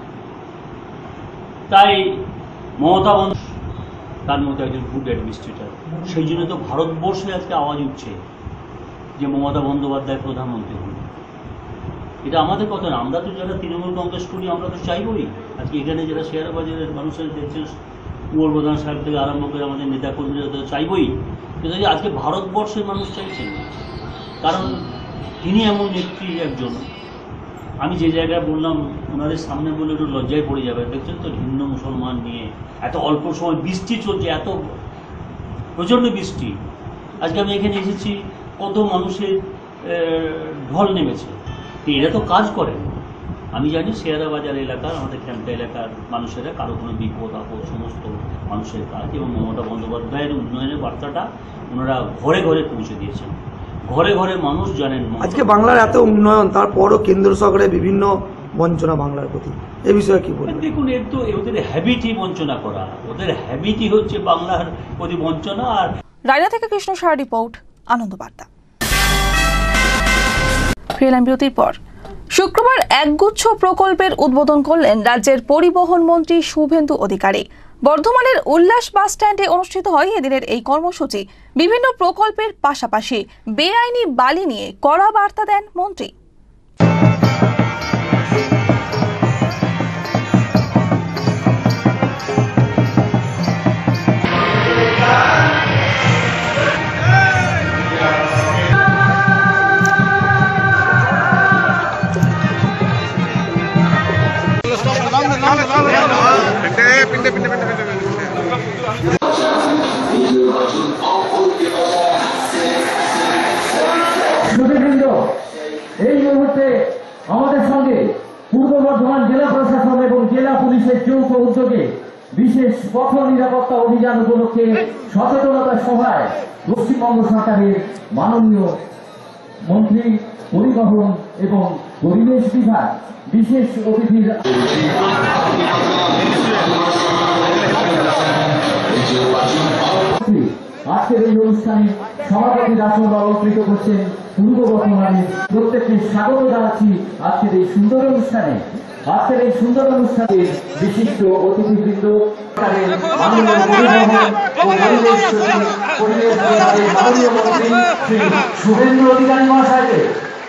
তাই মমতা বন্দ্যোপাধ্যায় তার মতো একজন গুড অ্যাডমিনিস্ট্রেটর, সেই জন্য তো ভারতবর্ষে আজকে আওয়াজ উঠছে যে মমতা বন্দ্যোপাধ্যায় প্রধানমন্ত্রী হন। এটা আমাদের কথা না, আমরা তো যারা তৃণমূল কংগ্রেস করি আমরা তো চাইবই। আজকে এখানে যারা শেয়ার বাজারের মানুষের দেখছেন, কুমার প্রধান সাহেব থেকে আরম্ভ করে আমাদের নেতা কর্মীরা তো চাইবই, কিন্তু আজকে ভারতবর্ষের মানুষ চাইছেন, কারণ তিনি এমন নেত্রী একজন। আমি যে জায়গায় বললাম ওনাদের সামনে বলে একটু লজ্জায় পড়ে যাবে। দেখছেন তো হিন্দু মুসলমান নিয়ে এত অল্প সময় বৃষ্টি চলছে, এত প্রচণ্ড বৃষ্টি। আজকে আমি এখানে এসেছি, কত মানুষের ঢল নেমেছে। এরা তো কাজ করেন। আমি জানি শেয়ারা বাজার এলাকার, আমাদের ক্যাম্পটা এলাকার মানুষেরা কারো কোনো বিপদ আপদ সমস্ত মানুষের কাজ, এবং মমতা বন্দ্যোপাধ্যায়ের উন্নয়নের বার্তাটা ওনারা ঘরে ঘরে পৌঁছে দিয়েছেন। ঘরে ঘরে মানুষ জানেন। আজকে বাংলার এত উন্নয়ন, তারপরও কেন্দ্র সরকারের বিভিন্ন বঞ্চনা বাংলার প্রতি, এ বিষয়ে কি বলবেন? দেখুন, এর তো ওদের হ্যাবিটই বঞ্চনা করা, ওদের হ্যাবিটই হচ্ছে বাংলার প্রতি বঞ্চনা। আর রায়না থেকে কৃষ্ণ সাহা রিপোর্ট, আনন্দ বার্তা। ফিরলাম বিরতির পর। শুক্রবার একগুচ্ছ প্রকল্পের উদ্বোধন করলেন রাজ্যের পরিবহন মন্ত্রী শুভেন্দু অধিকারী। বর্ধমানের উল্লাস বাস স্ট্যান্ডে অনুষ্ঠিত হয় এদিনের এই কর্মসূচি। বিভিন্ন প্রকল্পের পাশাপাশি বেআইনি বালি নিয়ে কড়া বার্তা দেন মন্ত্রী। pindah pindah pindah pindah পুলিশের যৌথ উদ্যোগে বিশেষ পথ নিরাপত্তা অভিযান উপলক্ষে সচেতনতা সভায় পশ্চিমবঙ্গ সরকারের মাননীয় মন্ত্রী পরিবহন এবং পরিবেশ বিভাগ বিশেষ অতিথির আজকের এই অনুষ্ঠানে সভাপতির আসন অলঙ্কৃত করছেন পূর্ব বর্ধমানের প্রত্যেককে স্বাগত জানাচ্ছি আজকের এই সুন্দর অনুষ্ঠানে। আজকের এই সুন্দর অনুষ্ঠানে বিশিষ্ট অতিথিবৃন্দ মাননীয় পরিবহন ও পরিবেশ সচিব পরিবেশ বিভাগের মাননীয় মন্ত্রী শ্রী শুভেন্দু অধিকারী মহাশয়কে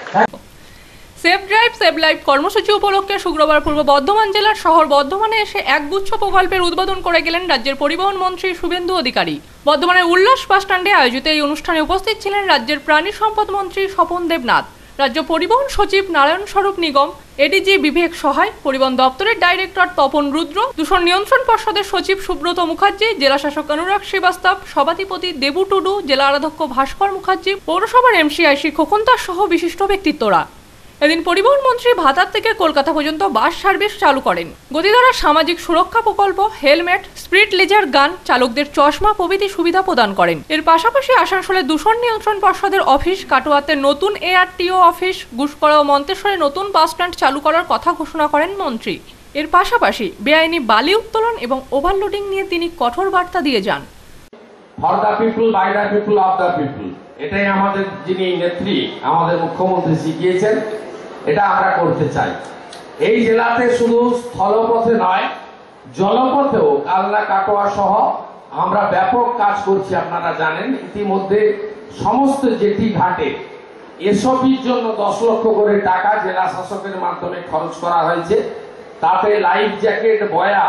সেফ ড্রাইভ সেভ লাইফ কর্মসূচি উপলক্ষে শুক্রবার পূর্ব বর্ধমান জেলার শহর বর্ধমানে এসে একগুচ্ছ প্রকল্পের উদ্বোধন করে গেলেন রাজ্যের পরিবহন মন্ত্রী শুভেন্দু অধিকারী। বর্ধমানের উল্লাস বাসস্ট্যান্ডে আয়োজিত এই অনুষ্ঠানে উপস্থিত ছিলেন রাজ্যের প্রাণী সম্পদ মন্ত্রী স্বপন দেবনাথ, রাজ্য পরিবহন সচিব নারায়ণ স্বরূপ নিগম, এডিজি বিবেক সহায়, পরিবহন দপ্তরের ডাইরেক্টর তপন রুদ্র, দূষণ নিয়ন্ত্রণ পর্ষদের সচিব সুব্রত মুখার্জি, জেলা শাসক অনুরাগ শ্রীবাস্তব, সভাধিপতি দেবু টুডু, জেলা আরাধ্যক্ষ ভাস্কর মুখার্জি, পৌরসভার এমসিআইসি খোকন দাস সহ বিশিষ্ট ব্যক্তিত্বরা। এদিন পরিবহন মন্ত্রী ভাতার থেকে কলকাতা পর্যন্ত বাস সার্ভিস চালু করেন। গতিধারা সামাজিক সুরক্ষা প্রকল্প, হেলমেট, স্পিড লেজার গান, চালকদের চশমা প্রভৃতি সুবিধা প্রদান করেন। এর পাশাপাশি আসানসোলের দূষণ নিয়ন্ত্রণ পর্ষদের অফিস, কাটোয়াতে নতুন এআরটিও অফিস, গুসকরা ও মন্তেশ্বরে নতুন বাস স্ট্যান্ড চালু করার কথা ঘোষণা করেন মন্ত্রী। এর পাশাপাশি বেআইনি বালি উত্তোলন এবং ওভারলোডিং নিয়ে তিনি কঠোর বার্তা দিয়ে যান। For the people, by the people, of the people, এটাই আমাদের যিনি নেত্রী আমাদের মুখ্যমন্ত্রী শিখিয়েছেন, এটা আমরা করতে চাই। এই জেলাতে শুধু স্থলপথে নয়, জলপথেও কালনা কাটোয়া সহ আমরা ব্যাপক কাজ করছি। আপনারা জানেন ইতিমধ্যে সমস্ত জেটি ঘাটে এসপির জন্য দশ লক্ষ করে টাকা জেলা শাসকের মাধ্যমে খরচ করা হয়েছে। তাতে লাইফ জ্যাকেট, বয়া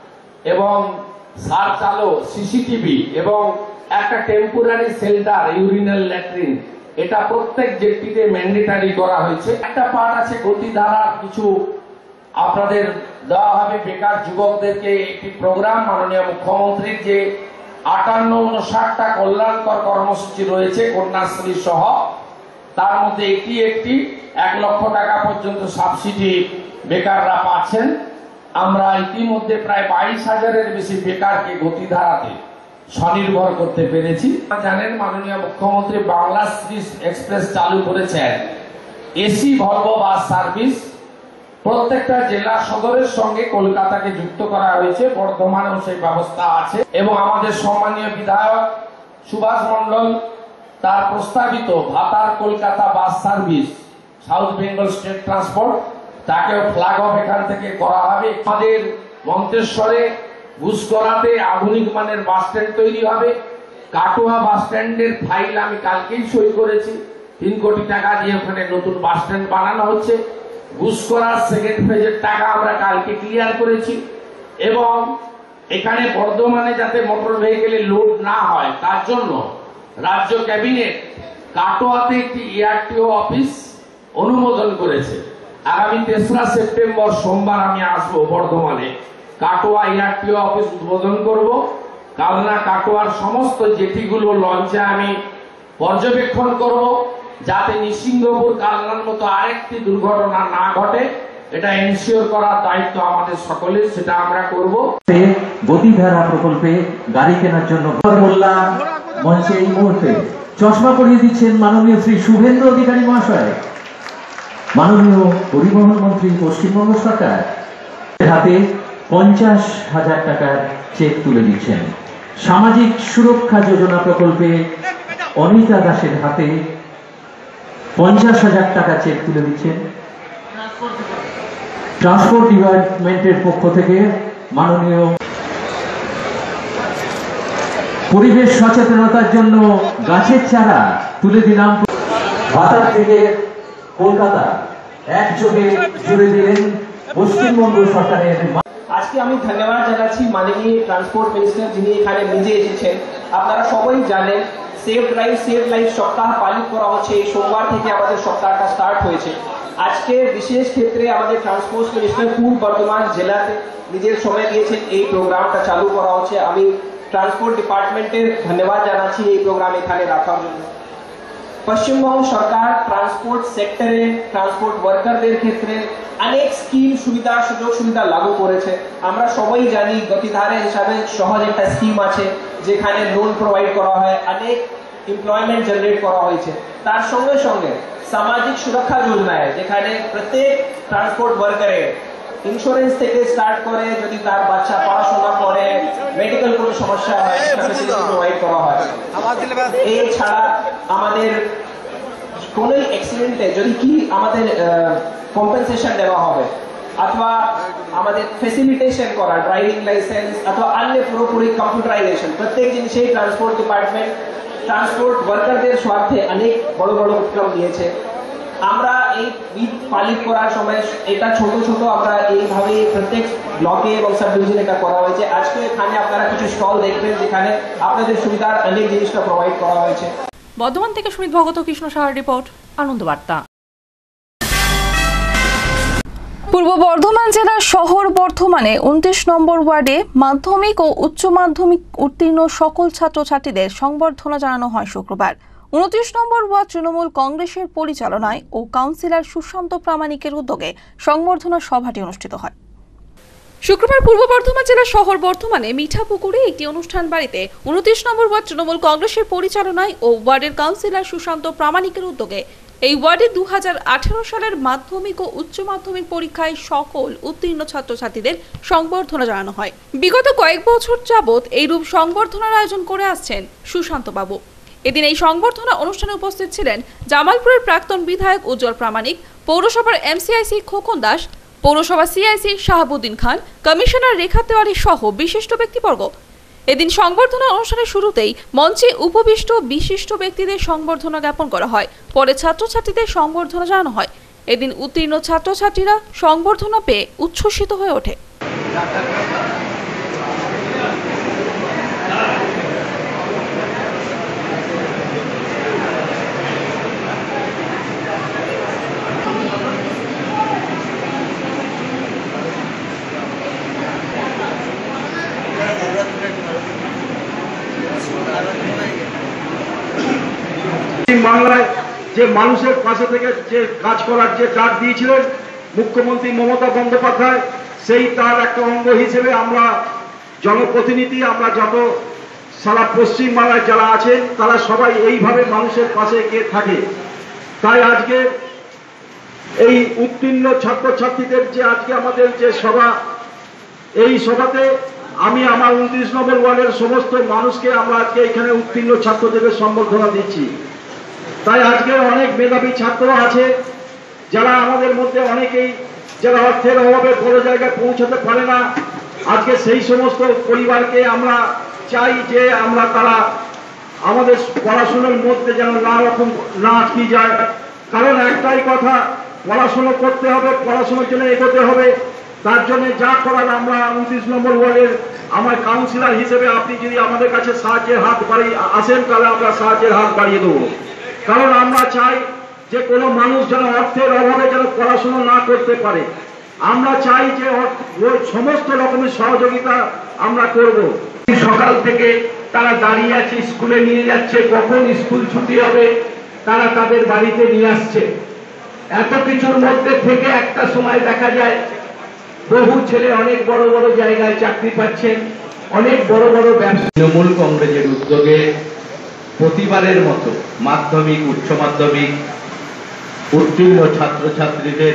এবং সার্চ আলো, সিসিটিভি এবং একটা টেম্পোরারি শেল্টার, ইউরিনাল ল্যাট্রিন, এটা প্রত্যেক জেটিতে ম্যান্ডেটারি করা হয়েছে। একটা পার্ট আছে গতিধারার কিছু আপনাদের দেওয়া হবে বেকার যুবকদেরকে একটি প্রোগ্রাম, মাননীয় মুখ্যমন্ত্রীর যে আটান্ন উনষাটটা কল্যাণকর কর্মসূচি রয়েছে কন্যাশ্রী সহ, তার মধ্যে এটি একটি এক লক্ষ টাকা পর্যন্ত সাবসিডি বেকাররা পাচ্ছেন। আমরা ইতিমধ্যে প্রায় বাইশ হাজারের বেশি বেকারকে গতিধারাতে স্বনির্ভর করতে পেরেছি। জানেন মাননীয় মুখ্যমন্ত্রী বাংলাশ্রী এক্সপ্রেস চালু করেছেন, এসি ভলভো বাস সার্ভিস প্রত্যেকটা জেলা সদরের সঙ্গে কলকাতাকে যুক্ত করা হয়েছে। বর্ধমানেও সেই ব্যবস্থা আছে এবং আমাদের সম্মানীয় বিধায়ক সুভাষ মন্ডল তার প্রস্তাবিত Bhatar Kolkata bus service, South Bengal State Transport, তাকেও ফ্ল্যাগ অফ এখান থেকে করা হবে। আমাদের মন্তেশ্বরে গুসকরাতে আধুনিক মানের বাস স্ট্যান্ড তৈরি হবে। কাটোয়া বাস স্ট্যান্ডের ফাইল আমি কালকেই সই করেছি, তিন কোটি টাকা দিয়ে ওখানে নতুন বাস স্ট্যান্ড বানানো হচ্ছে। গুসকরার সেকেন্ড ফেজের টাকা আমরা কালকে ক্লিয়ার করেছি এবং এখানে বর্ধমানে যাতে মোটর ভেহিকেলের লোড না হয় তার জন্য রাজ্য ক্যাবিনেট কাটোয়াতে একটি এআরটিও অফিস অনুমোদন করেছে। আগামী তেসরা সেপ্টেম্বর সোমবার আমি আসবো বর্ধমানে, কাটোয়া এআরটিও অফিস উদ্বোধন করব। কালনা কাটোয়ার সমস্ত জেটিগুলো লঞ্চে আমি পর্যবেক্ষণ করব, যাতে নিসিংহপুর কালনার মতো আরেকটি দুর্ঘটনা না ঘটে, এটা এনশিওর করার দায়িত্ব আমাদের সকলের, সেটা আমরা করব। গতিধারা প্রকল্পে গাড়ি কেনার জন্য বললাম মঞ্চে এই মুহূর্তে চশমা পরিয়ে দিচ্ছেন মাননীয় শ্রী শুভেন্দু অধিকারী মহাশয়, মাননীয় পরিবহন মন্ত্রী পশ্চিমবঙ্গ সরকার হাতে পঞ্চাশ হাজার টাকার চেক তুলে দিচ্ছেন। সামাজিক সুরক্ষা যোজনা প্রকল্পে অনিতা দাসের হাতে পঞ্চাশ হাজার টাকা চেক তুলে দিচ্ছেন। ট্রান্সপোর্ট ডিপার্টমেন্টের পক্ষ থেকে মাননীয় পরিবেশ সচেতনতার জন্য গাছের চারা তুলে দিলাম। ভাতার থেকে কলকাতা একযোগে জুড়ে দিলেন পশ্চিমবঙ্গ সরকারের। আজকে আমি ধন্যবাদ জানাচ্ছি মাননীয় ট্রান্সপোর্ট মিনিস্টার, যিনি এখানে নিজে এসেছেন। আপনারা সবাই জানেন সেফ ড্রাইভ সেভ লাইফ সপ্তাহ পালিত করা হচ্ছে। এই সোমবার থেকে আমাদের সপ্তাহটা স্টার্ট হয়েছে। আজকে বিশেষ ক্ষেত্রে আমাদের ট্রান্সপোর্ট মিনিস্টার পূর্ব বর্ধমান জেলাতে নিজের সময় দিয়েছেন, এই প্রোগ্রামটা চালু করা হচ্ছে। আমি ট্রান্সপোর্ট ডিপার্টমেন্টের ধন্যবাদ জানাচ্ছি এই প্রোগ্রাম এখানে রাখার জন্য। পশ্চিমবঙ্গ সরকার ট্রান্সপোর্ট সেক্টরে ট্রান্সপোর্ট ওয়ার্কারদের ক্ষেত্রে অনেক স্কিম সুবিধা সুযোগ সুবিধা লাগু করেছে। আমরা সবাই জানি গতিধারা হিসাবে সহজ একটা স্কিম আছে যেখানে লোন প্রোভাইড করা হয়, অনেক এমপ্লয়মেন্ট জেনারেট করা হয়েছে। তার সঙ্গে সঙ্গে সামাজিক সুরক্ষা যোজনায় যেখানে প্রত্যেক ট্রান্সপোর্ট ওয়ার্কারের ইন্স্যুরেন্স থেকে স্টার্ট করে যদি তার বাচ্চা পড়াশোনা করে মেডিকেল কোনো সমস্যা হয় প্রোভাইড করা হয়। এছাড়া আমাদের কোন অ্যাক্সিডেন্টে যদি কি আমাদের কম্পেনসেশন দেওয়া হবে অথবা আমাদের ফেসিলিটেশন করা ড্রাইভিং লাইসেন্স অথবা অন্য পুরোপুরি কম্পিউটারাইজেশন প্রত্যেক জিনিসেই ট্রান্সপোর্ট ডিপার্টমেন্ট ট্রান্সপোর্ট ওয়ার্কারদের স্বার্থে অনেক বড় বড় উদ্যম নিয়েছে। আমরা এই ঈদ পালিত করার সময় এটা ছোট ছোট আমরা এইভাবে প্রত্যেক ব্লকে এবং সাব ডিভিশনে এটা করা হয়েছে। আজকে এখানে আপনারা কিছু স্টল দেখবেন যেখানে আপনাদের সুবিধার অনেক জিনিসটা প্রোভাইড করা হয়েছে। বর্ধমান থেকে সুমিত ভগত ও কৃষ্ণ সাহার রিপোর্ট, আনন্দ বার্তা। পূর্ব বর্ধমান জেলার শহর বর্ধমানে উনত্রিশ নম্বর ওয়ার্ডে মাধ্যমিক ও উচ্চ মাধ্যমিক উত্তীর্ণ সকল ছাত্রছাত্রীদের সংবর্ধনা জানানো হয় শুক্রবার। উনত্রিশ নম্বর ওয়ার্ড তৃণমূল কংগ্রেসের পরিচালনায় ও কাউন্সিলর সুশান্ত প্রামাণিকের উদ্যোগে সংবর্ধনা সভাটি অনুষ্ঠিত হয়। শুক্রবার পূর্ব বর্ধমান জেলার শহর বর্ধমানে মিঠাপুকুরে একটি অনুষ্ঠান বাড়িতে উনত্রিশ নম্বর ওয়ার্ড তৃণমূল কংগ্রেসের পরিচালনায় ও ওয়ার্ডের কাউন্সিলর সুশান্ত প্রামাণিকের উদ্যোগে এই ওয়ার্ডে দু হাজার আঠারো সালের মাধ্যমিক ও উচ্চ মাধ্যমিক পরীক্ষায় সকল উত্তীর্ণ ছাত্রছাত্রীদের সংবর্ধনা জানানো হয়। বিগত কয়েক বছর যাবৎ এইরূপ সংবর্ধনার আয়োজন করে আসছেন সুশান্ত বাবু। এদিন এই সংবর্ধনা অনুষ্ঠানে উপস্থিত ছিলেন জামালপুরের প্রাক্তন বিধায়ক উজ্জ্বল প্রামাণিক, পৌরসভার এমসিআইসি খোকন দাস, পৌরসভা সিআইসি শাহাবুদ্দিন খান, কমিশনার রেখা তেওয়ারি সহ বিশিষ্ট ব্যক্তিবর্গ। এদিন সংবর্ধনা অনুষ্ঠানের শুরুতেই মঞ্চে উপবিষ্ট বিশিষ্ট ব্যক্তিদের সংবর্ধনা জ্ঞাপন করা হয়। পরে ছাত্রছাত্রীদের সংবর্ধনা জানানো হয়। এদিন উত্তীর্ণ ছাত্রছাত্রীরা সংবর্ধনা পেয়ে উচ্ছ্বসিত হয়ে ওঠে। বাংলায় যে মানুষের পাশে থেকে যে কাজ করার যে ডাক দিয়েছিলেন মুখ্যমন্ত্রী মমতা বন্দ্যোপাধ্যায়, সেই তার একটা অঙ্গ হিসেবে আমরা জনপ্রতিনিধি, আমরা যত সারা পশ্চিমবাংলায় যারা আছেন তারা সবাই এইভাবে মানুষের পাশে গিয়ে থাকে। তাই আজকে এই উত্তীর্ণ ছাত্রছাত্রীদের যে আজকে আমাদের যে সভা, এই সভাতে আমি আমার উনত্রিশ নম্বর ওয়ার্ডের সমস্ত মানুষকে আমরা আজকে এখানে উত্তীর্ণ ছাত্রদের সম্বর্ধনা দিচ্ছি। তাই আজকে অনেক মেধাবী ছাত্র আছে যারা আমাদের মধ্যে অনেকেই যারা অর্থের অভাবে বড় জায়গায় পৌঁছাতে পারে না। আজকে সেই সমস্ত পরিবারকে আমরা চাই যে আমরা তারা আমাদের পড়াশোনার মধ্যে যেন না রকম না আটকে যায়। কারণ একটাই কথা, পড়াশোনা করতে হবে, পড়াশোনার জন্য এগোতে হবে। তার জন্য যা করার আমরা উনত্রিশ নম্বর ওয়ার্ডের আমার কাউন্সিলর হিসেবে আপনি যদি আমাদের কাছে সাহায্যের হাত বাড়িয়ে আসেন তাহলে আমরা সাহায্যের হাত বাড়িয়ে দেবো। কারণ আমরা চাই যে কোনো মানুষ যেন অর্থের অভাবে যেন পড়াশোনা না করতে পারে। আমরা চাই যে সমস্ত রকমের সহযোগিতা আমরা করব। সকাল থেকে তারা দাঁড়িয়ে আছে, স্কুলে নিয়ে যাচ্ছে, কখন স্কুল ছুটি হবে তারা তাদের বাড়িতে নিয়ে আসছে। এত কিছুর মধ্যে থেকে একটা সময় দেখা যায় বহু ছেলে অনেক বড় বড় জায়গায় চাকরি পাচ্ছেন, অনেক বড় বড় ব্যবসা। তৃণমূল কংগ্রেসের উদ্যোগে প্রতিবারের মতো মাধ্যমিক উচ্চ মাধ্যমিক উত্তীর্ণ ছাত্রছাত্রীদের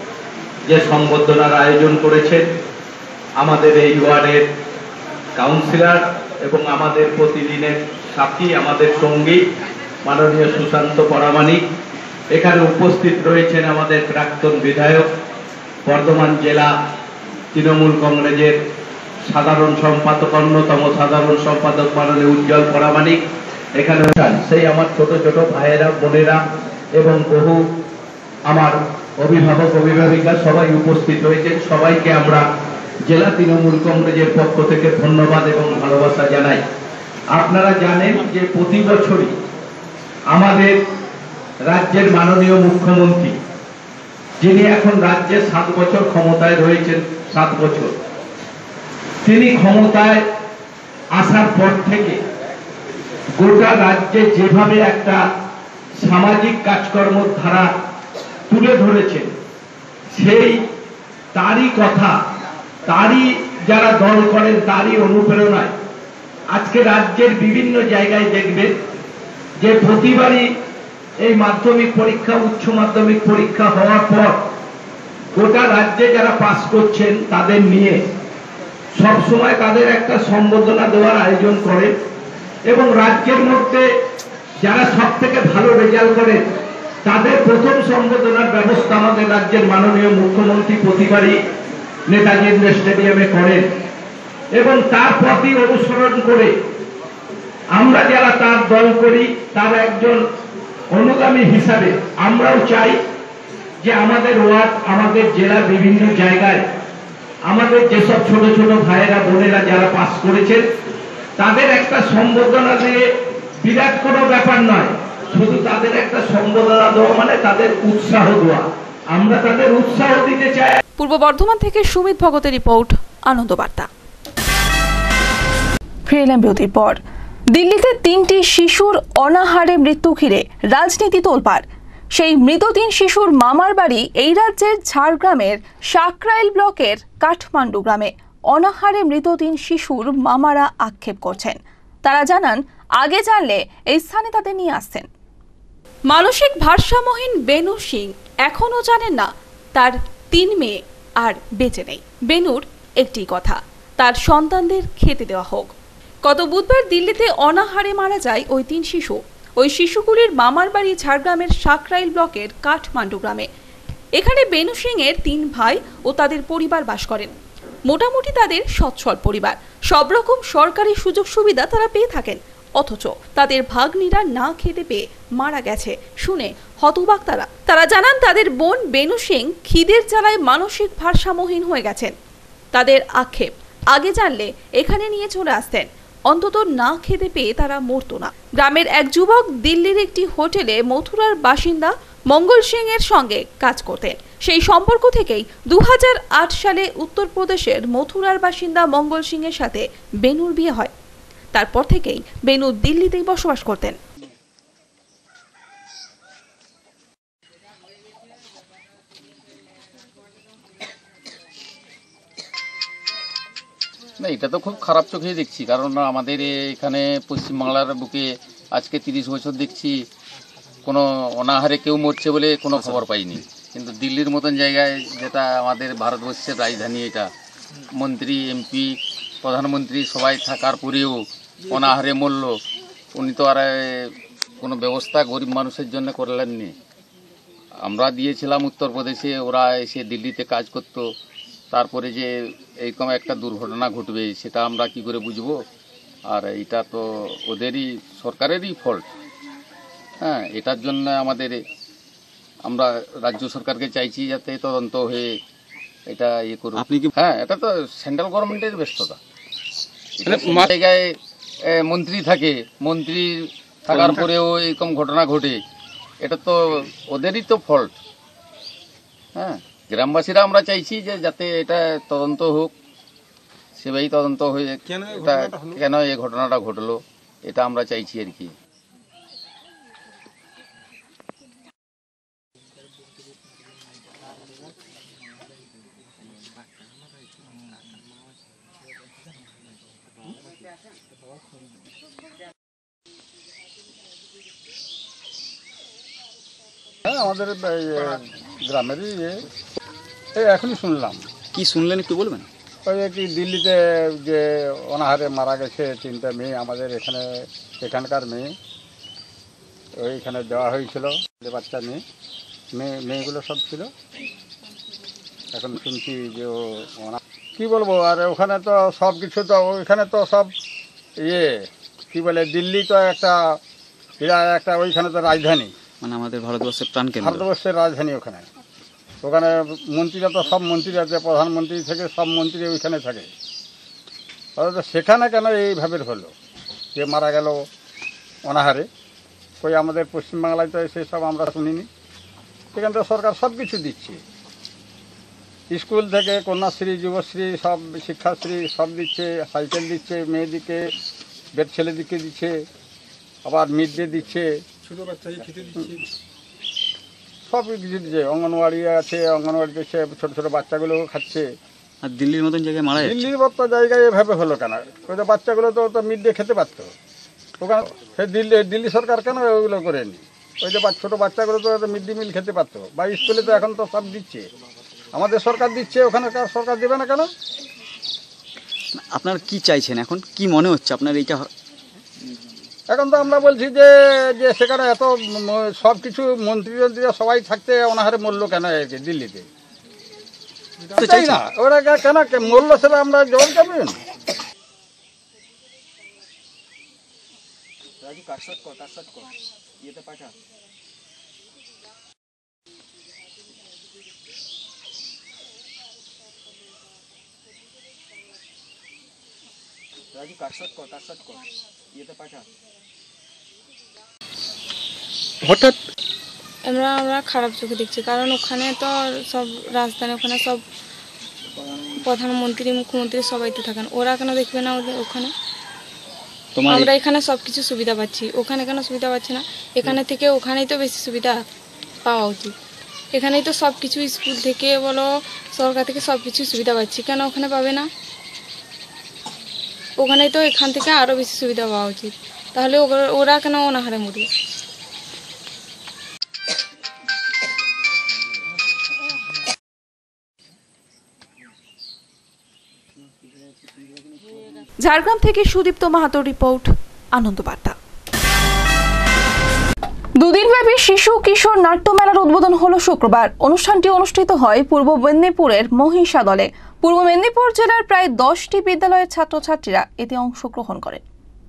যে সংবর্ধনার আয়োজন করেছেন আমাদের এই ওয়ার্ডের কাউন্সিলর এবং আমাদের প্রতিদিনের সাথী আমাদের সঙ্গী মাননীয় সুশান্ত প্রামাণিক, এখানে উপস্থিত রয়েছেন আমাদের প্রাক্তন বিধায়ক বর্ধমান জেলা তৃণমূল কংগ্রেসের সাধারণ সম্পাদক অন্যতম সাধারণ সম্পাদক মাননীয় উজ্জ্বল প্রামাণিক, এখানে সেই আমার ছোট ছোট ভাইয়েরা বোনেরা এবং বহু আমার অভিভাবক অভিভাবিকা সবাই উপস্থিত হয়েছেন। সবাইকে আমরা জেলা তৃণমূল কংগ্রেসের পক্ষ থেকে ধন্যবাদ এবং ভালোবাসা জানাই। আপনারা জানেন যে প্রতি বছরই আমাদের রাজ্যের মাননীয় মুখ্যমন্ত্রী, যিনি এখন রাজ্যে সাত বছর ক্ষমতায় রয়েছেন, সাত বছর তিনি ক্ষমতায় আসার পর থেকে গোটা রাজ্যে যেভাবে একটা সামাজিক কাজকর্মের ধারা তুলে ধরেছেন, সেই তারই কথা, তারই যারা দল করেন তারই অনুপ্রেরণায় আজকে রাজ্যের বিভিন্ন জায়গায় দেখবেন যে প্রতিবারই এই মাধ্যমিক পরীক্ষা, উচ্চ মাধ্যমিক পরীক্ষা হওয়ার পর গোটা রাজ্যে যারা পাস করছেন তাদের নিয়ে সবসময় তাদের একটা সম্বর্ধনা দেওয়ার আয়োজন করেন এবং রাজ্যের মধ্যে যারা সব থেকে ভালো রেজাল্ট করেন তাদের প্রথম সম্বর্ধনার ব্যবস্থা আমাদের রাজ্যের মাননীয় মুখ্যমন্ত্রী প্রতিবারই নেতাজি ইন্ডোর স্টেডিয়ামে করেন এবং তার প্রতি অনুসরণ করে আমরা যারা তার দল করি তার একজন অনুগামী হিসাবে আমরাও চাই যে আমাদের ওয়ার্ড, আমাদের জেলার বিভিন্ন জায়গায় আমাদের যেসব ছোট ছোট ভাইয়েরা বোনেরা যারা পাস করেছেন তাদের একটা সম্বর্ধনা দিয়ে বিরাট কোনো ব্যাপার নয়, শুধু তাদের একটা সম্বর্ধনা দেওয়া মানে তাদের উৎসাহ দেওয়া, আমরা তাদের উৎসাহ দিতে চাই। পূর্ব বর্ধমান থেকে সুমিত ভগতের রিপোর্ট, আনন্দ বার্তা। ফিরে এলাম বিরতির পর। দিল্লিতে তিনটি শিশুর অনাহারে মৃত্যু ঘিরে রাজনীতি তোলপাড়। সেই মৃত তিন শিশুর মামার বাড়ি এই রাজ্যের ঝাড়গ্রামের সাকরাইল ব্লকের কাঠমান্ডু গ্রামে। অনাহারে মৃত তিন শিশুর মামারা আক্ষেপ করছেন। তারা জানান, আগে জানলে এই স্থানে তাদের নিয়ে আসতেন। মানসিক ভারসাম্যহীন বেনু সিং এখনো জানেন না তার তিন মেয়ে আর বেঁচে নেই। বেনুর একটি কথা, তার সন্তানদের খেতে দেওয়া হোক। গত বুধবার দিল্লিতে অনাহারে মারা যায় ওই তিন শিশু। ওই শিশুগুলির মামার বাড়ি ঝাড়গ্রামের সাকরাইল ব্লকের কাঠমান্ডু গ্রামে। এখানে বেনু সিং এর তিন ভাই ও তাদের পরিবার বাস করেন। মোটামুটি তাদের সচ্ছল পরিবার, সব রকম সরকারি সুযোগ সুবিধা তারা পেয়ে থাকেন, অথচ তাদের ভাগ্নিরা না খেতে পেয়ে মারা গেছে শুনে হতবাক তারা। তারা জানান, তাদের বোন বেনু সিং খিদের জ্বালায় মানসিক ভারসাম্যহীন হয়ে গেছেন। তাদের আক্ষেপ, আগে জানলে এখানে নিয়ে চলে আসতেন, অন্তত না খেতে পেয়ে তারা মরতো না। গ্রামের এক যুবক দিল্লির একটি হোটেলে মথুরার বাসিন্দা মঙ্গল সিং এর সঙ্গে কাজ করতেন। সেই সম্পর্ক থেকেই দু হাজার আট সালে উত্তরপ্রদেশের মথুরার বাসিন্দা মঙ্গল সিং এর সাথে বেনুর বিয়ে হয়। তারপর থেকেই বেনু দিল্লিতেই বসবাস করতেন। না, এটা তো খুব খারাপ চোখে দেখছি, কারণ আমাদের এখানে পশ্চিমবাংলার বুকে আজকে তিরিশ বছর দেখছি কোনো অনাহারে কেউ মরছে বলে কোনো খবর পাইনি। কিন্তু দিল্লির মতন জায়গায়, যেটা আমাদের ভারতবর্ষের রাজধানী, এটা মন্ত্রী, এমপি, প্রধানমন্ত্রী সবাই থাকার পরেও অনাহারে মরল। উনি তো আর কোনো ব্যবস্থা গরিব মানুষের জন্য করলেননি। আমরা দিয়েছিলাম উত্তরপ্রদেশে, ওরা এসে দিল্লিতে কাজ করতো। তারপরে যে এইরকম একটা দুর্ঘটনা ঘটবে সেটা আমরা কি করে বুঝবো? আর এটা তো ওদেরই, সরকারেরই ফল্ট। হ্যাঁ, এটার জন্য আমাদের, আমরা রাজ্য সরকারকে চাইছি যাতে তদন্ত হয়ে এটা ইয়ে করুন। আপনি কি? হ্যাঁ, এটা তো সেন্ট্রাল গভর্নমেন্টের ব্যস্ততা। জায়গায় মন্ত্রী থাকে, মন্ত্রী থাকার পরেও এরকম ঘটনা ঘটে, এটা তো ওদেরই তো ফল্ট। হ্যাঁ, গ্রামবাসীরা আমরা চাইছি যে যাতে এটা তদন্ত হোক, সেভাবেই তদন্ত হয়ে এটা কেন এই ঘটনাটা ঘটলো এটা আমরা চাইছি আর কি। হ্যাঁ, আমাদের গ্রামেরই এই এখনই শুনলাম। কি শুনলেন একটু বলবেন? ওই কি দিল্লিতে যে অনাহারে মারা গেছে তিনটা মেয়ে, আমাদের এখানে এখানকার মেয়ে, ওইখানে দেওয়া হয়েছিল বাচ্চা মেয়ে, মেয়ে মেয়েগুলো সব ছিল। এখন শুনছি যে ও অনা কী বলবো, আর ওখানে তো সব কিছু তো, ওইখানে তো সব ইয়ে কী বলে, দিল্লি তো একটা একটা ওইখানে তো রাজধানী, মানে আমাদের ভারতবর্ষের প্রাণকেন্দ্র, ভারতবর্ষের রাজধানী ওখানে। ওখানে মন্ত্রীরা তো সব মন্ত্রী আছে, প্রধানমন্ত্রী থেকে সব মন্ত্রী ওইখানে থাকে। অথচ সেখানে কেন এইভাবে হলো যে মারা গেল অনাহারে? কই আমাদের পশ্চিমবাংলায় তো সেসব আমরা শুনিনি। সেখান থেকে সরকার সব কিছু দিচ্ছে, স্কুল থেকে কন্যাশ্রী, যুবশ্রী, সব শিক্ষাশ্রী সব দিচ্ছে, সাইকেল দিচ্ছে মেয়েদিকে, বেড ছেলেদিকে দিচ্ছে, আবার মিড ডে দিচ্ছে, ছোট বাচ্চাকে খেতে দিচ্ছে, সব কিছু দিচ্ছে। অঙ্গনওয়াড়ি আছে, অঙ্গনওয়াড়িতে সে ছোট ছোট বাচ্চাগুলো খাচ্ছে। আর দিল্লির মতন জায়গায় মারা যাচ্ছে। দিল্লির মতো জায়গায় এভাবে হলো কেন? ওই তো বাচ্চাগুলো তো তো মিড ডে খেতে পারতো ওখানে। সে দিল্লি দিল্লি সরকার কেন ওইগুলো করেনি? ওই যে ছোটো বাচ্চাগুলো তো মিড ডে মিল খেতে পারতো, বা স্কুলে তো এখন তো সব দিচ্ছে, আমাদের সরকার দিচ্ছে, ওখানকার সরকার দেবে না কেন? আপনার কি চাইছেন এখন? কি মনে হচ্ছে আপনার এইটা? এখন তো আমরা বলছি যে যে সেখানে এত সব কিছু মন্ত্রী মন্ত্রীরা সবাই থাকতে অনাহারে মরলো কেন দিল্লিতে? চাই না ওরা কেন মরলো সেটা আমরা জবাব দেবেন। হঠাৎ আমরা আমরা খারাপ চোখে দেখছি, কারণ ওখানে তো সব রাজধানী, ওখানে সব প্রধানমন্ত্রী মুখ্যমন্ত্রী সবাই তো থাকেন, ওরা কেন দেখবে না ওদের ওখানে? আমরা এখানে সব কিছু সুবিধা পাচ্ছি, ওখানে কেন সুবিধা পাচ্ছি না? এখানে থেকে ওখানেই তো বেশি সুবিধা পাওয়া উচিত। এখানেই তো সব কিছু, স্কুল থেকে বলো, সরকার থেকে সব কিছু সুবিধা পাচ্ছি, কেন ওখানে পাবে না? ওখানেই তো এখান থেকে আরও বেশি সুবিধা পাওয়া উচিত, তাহলে ওরা কেন অনাহারে মরবে? ঝাড়গ্রাম থেকে সুদীপ্ত মাহাতোর রিপোর্ট, আনন্দ বার্তা। দুদিনব্যাপী শিশু কিশোর নাট্য মেলার উদ্বোধন হলো শুক্রবার। অনুষ্ঠানটি অনুষ্ঠিত হয় পূর্ব মেদিনীপুরের মহিষাদলে। পূর্ব মেদিনীপুর জেলার প্রায় দশটি বিদ্যালয়ের ছাত্রছাত্রীরা এতে অংশগ্রহণ করেন।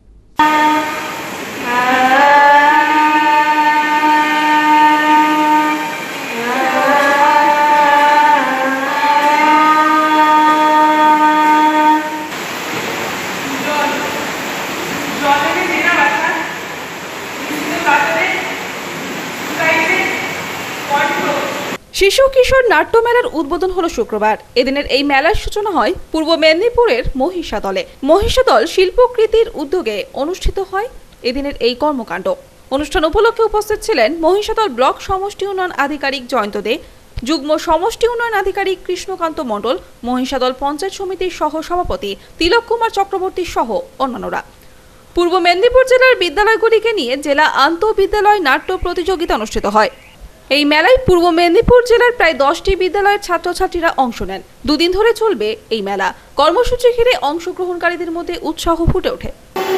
শিশু কিশোর নাট্য মেলার উদ্বোধন হলো শুক্রবার। এদিনের এই মেলার সূচনা হয় পূর্ব মেদিনীপুরের মহিষাদলে। মহিষাদল শিল্পকৃতির উদ্যোগে অনুষ্ঠিত হয় এদিনের এই কর্মকাণ্ড। অনুষ্ঠান উপলক্ষে উপস্থিত ছিলেন মহিষাদল ব্লক সমষ্টি উন্নয়ন আধিকারিক জয়ন্ত দে, যুগ্ম সমষ্টি উন্নয়ন আধিকারিক কৃষ্ণকান্ত মণ্ডল, মহিষাদল পঞ্চায়েত সমিতির সহ সভাপতি তিলক কুমার চক্রবর্তী সহ অন্যান্যরা। পূর্ব মেদিনীপুর জেলার বিদ্যালয়গুলিকে নিয়ে জেলা আন্তঃবিদ্যালয় নাট্য প্রতিযোগিতা অনুষ্ঠিত হয়। এই মেলায় পূর্ব মেদিনীপুর জেলার প্রায় দশটি বিদ্যালয়ের ছাত্রছাত্রীরা অংশ নেন। দুদিন ধরে চলবে এই মেলা। কর্মসূচি ঘিরে অংশগ্রহণকারীদের মধ্যে উৎসাহ ফুটে ওঠে।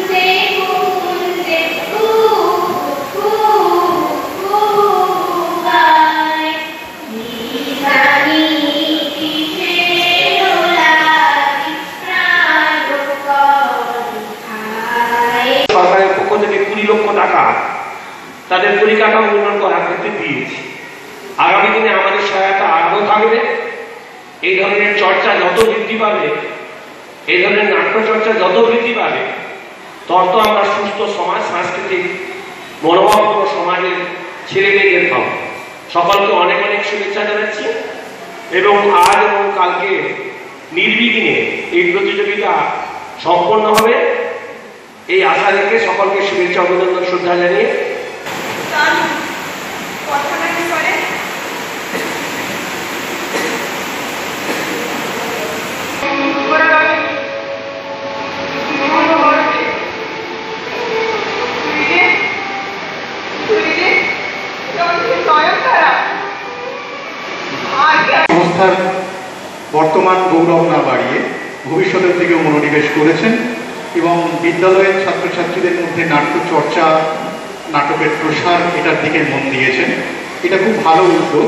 সরকারের পক্ষ থেকে কুড়ি লক্ষ টাকা তাদের পরিকাঠামো উন্নয়ন করার ক্ষেত্রে দিয়েছে। আগামী দিনে আমাদের সহায়তা আরও থাকবে। এই ধরনের চর্চা যত বৃদ্ধি পাবে, এই ধরনের নাট্য চর্চা যত বৃদ্ধি পাবে, তত আমরা সুস্থ সমাজ, সাংস্কৃতিক মনোভাবপূর্ণ সমাজের ছেলে মেয়েদের পাব। সকলকে অনেক অনেক শুভেচ্ছা জানাচ্ছি এবং আজ এবং কালকে নির্বিঘ্নে এই প্রতিযোগিতা সম্পন্ন হবে এই আশা রেখে সকলকে শুভেচ্ছা, অভিনন্দন, শ্রদ্ধা জানিয়ে সংস্থার বর্তমান গৌরব না বাড়িয়ে ভবিষ্যতের দিকে মনোনিবেশ করেছেন এবং বিদ্যালয়ের ছাত্রছাত্রীদের মধ্যে নাট্য চর্চা, নাটকের প্রসার এটার দিকে মন দিয়েছেন। এটা খুব ভালো উদ্যোগ।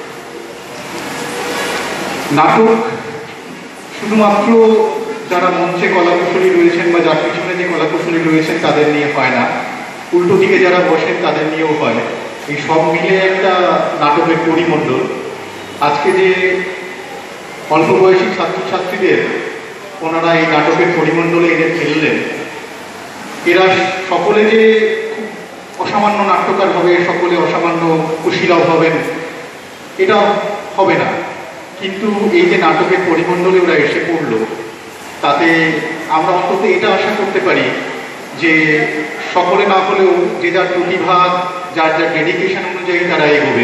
নাটক শুধুমাত্র যারা মঞ্চে কলাকুশলী রয়েছেন বা যার পিছনে যে কলাকুশলী রয়েছেন তাদের নিয়ে হয় না, উল্টো দিকে যারা বসেন তাদের নিয়েও হয়। এই সব মিলে একটা নাটকের পরিমণ্ডল। আজকে যে অল্প বয়সী ছাত্রছাত্রীদের ওনারা এই নাটকের পরিমণ্ডলে এনে ফেললেন, এরা সকলে যে অসামান্য নাট্যকার হবে, সকলে অসামান্য কুশীরাও হবেন, এটা হবে না। কিন্তু এই যে নাটকের পরিমণ্ডলে ওরা এসে পড়ল, তাতে আমরা অন্তত এটা আশা করতে পারি যে সকলে না হলেও যে যার প্রতিভা যার যার ডেডিকেশন অনুযায়ী তারা এগোবে।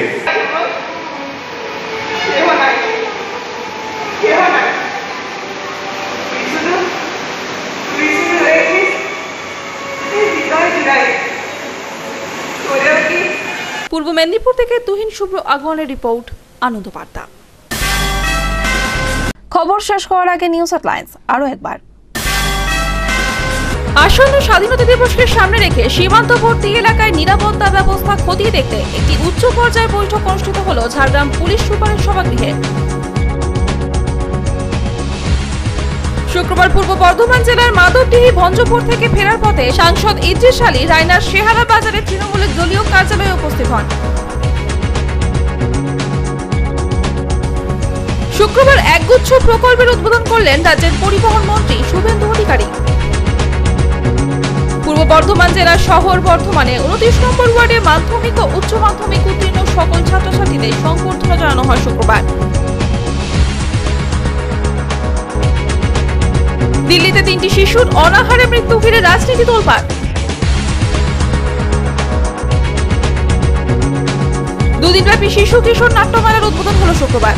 পূর্ব মেদিনীপুর থেকে তুহিন শুভ্র আগমনের রিপোর্ট, আনন্দ বার্তা। খবর শেষ করার আগে নিউজ হেডলাইন্স আরো একবার। আসন্ন স্বাধীনতা দিবসকে সামনে রেখে সীমান্তবর্তী এলাকায় নিরাপত্তা ব্যবস্থা খতিয়ে দেখতে একটি উচ্চ পর্যায়ের বৈঠক অনুষ্ঠিত হল ঝাড়গ্রাম পুলিশ সুপারের সভাগৃহে। শুক্রবার পূর্ব বর্ধমান জেলার মাধবডিহি ভঞ্জপুর থেকে ফেরার পথে সাংসদ ইদ্রিস আলী রায়নার শেহারা বাজারে তৃণমূলের দলীয় কার্যালয়ে উপস্থিত হন। শুক্রবার একগুচ্ছ প্রকল্পের উদ্বোধন করলেন রাজ্যের পরিবহন মন্ত্রী শুভেন্দু অধিকারী। পূর্ব বর্ধমান জেলার শহর বর্ধমানে উনত্রিশ নম্বর ওয়ার্ডে মাধ্যমিক ও উচ্চ মাধ্যমিক উত্তীর্ণ সকল ছাত্রছাত্রীদের সংবর্ধনা জানানো হয় শুক্রবার। দিল্লিতে তিনটি শিশুর অনাহারে মৃত্যু ঘিরে রাজনীতি তোলপাড়। দুদিনব্যাপী শিশু কিশোর নাট্যমেলার উদ্বোধন হলো শুক্রবার।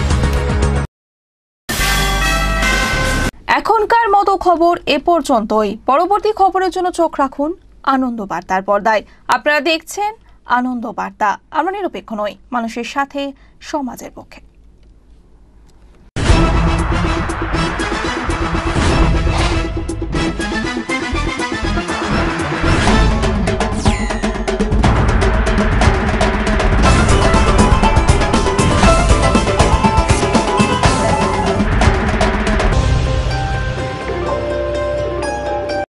এখনকার মতো খবর এ পর্যন্তই। পরবর্তী খবরের জন্য চোখ রাখুন আনন্দ বার্তার পর্দায়। আপনারা দেখছেন আনন্দ বার্তা। আমরা নিরপেক্ষ নই, মানুষের সাথে, সমাজের পক্ষে।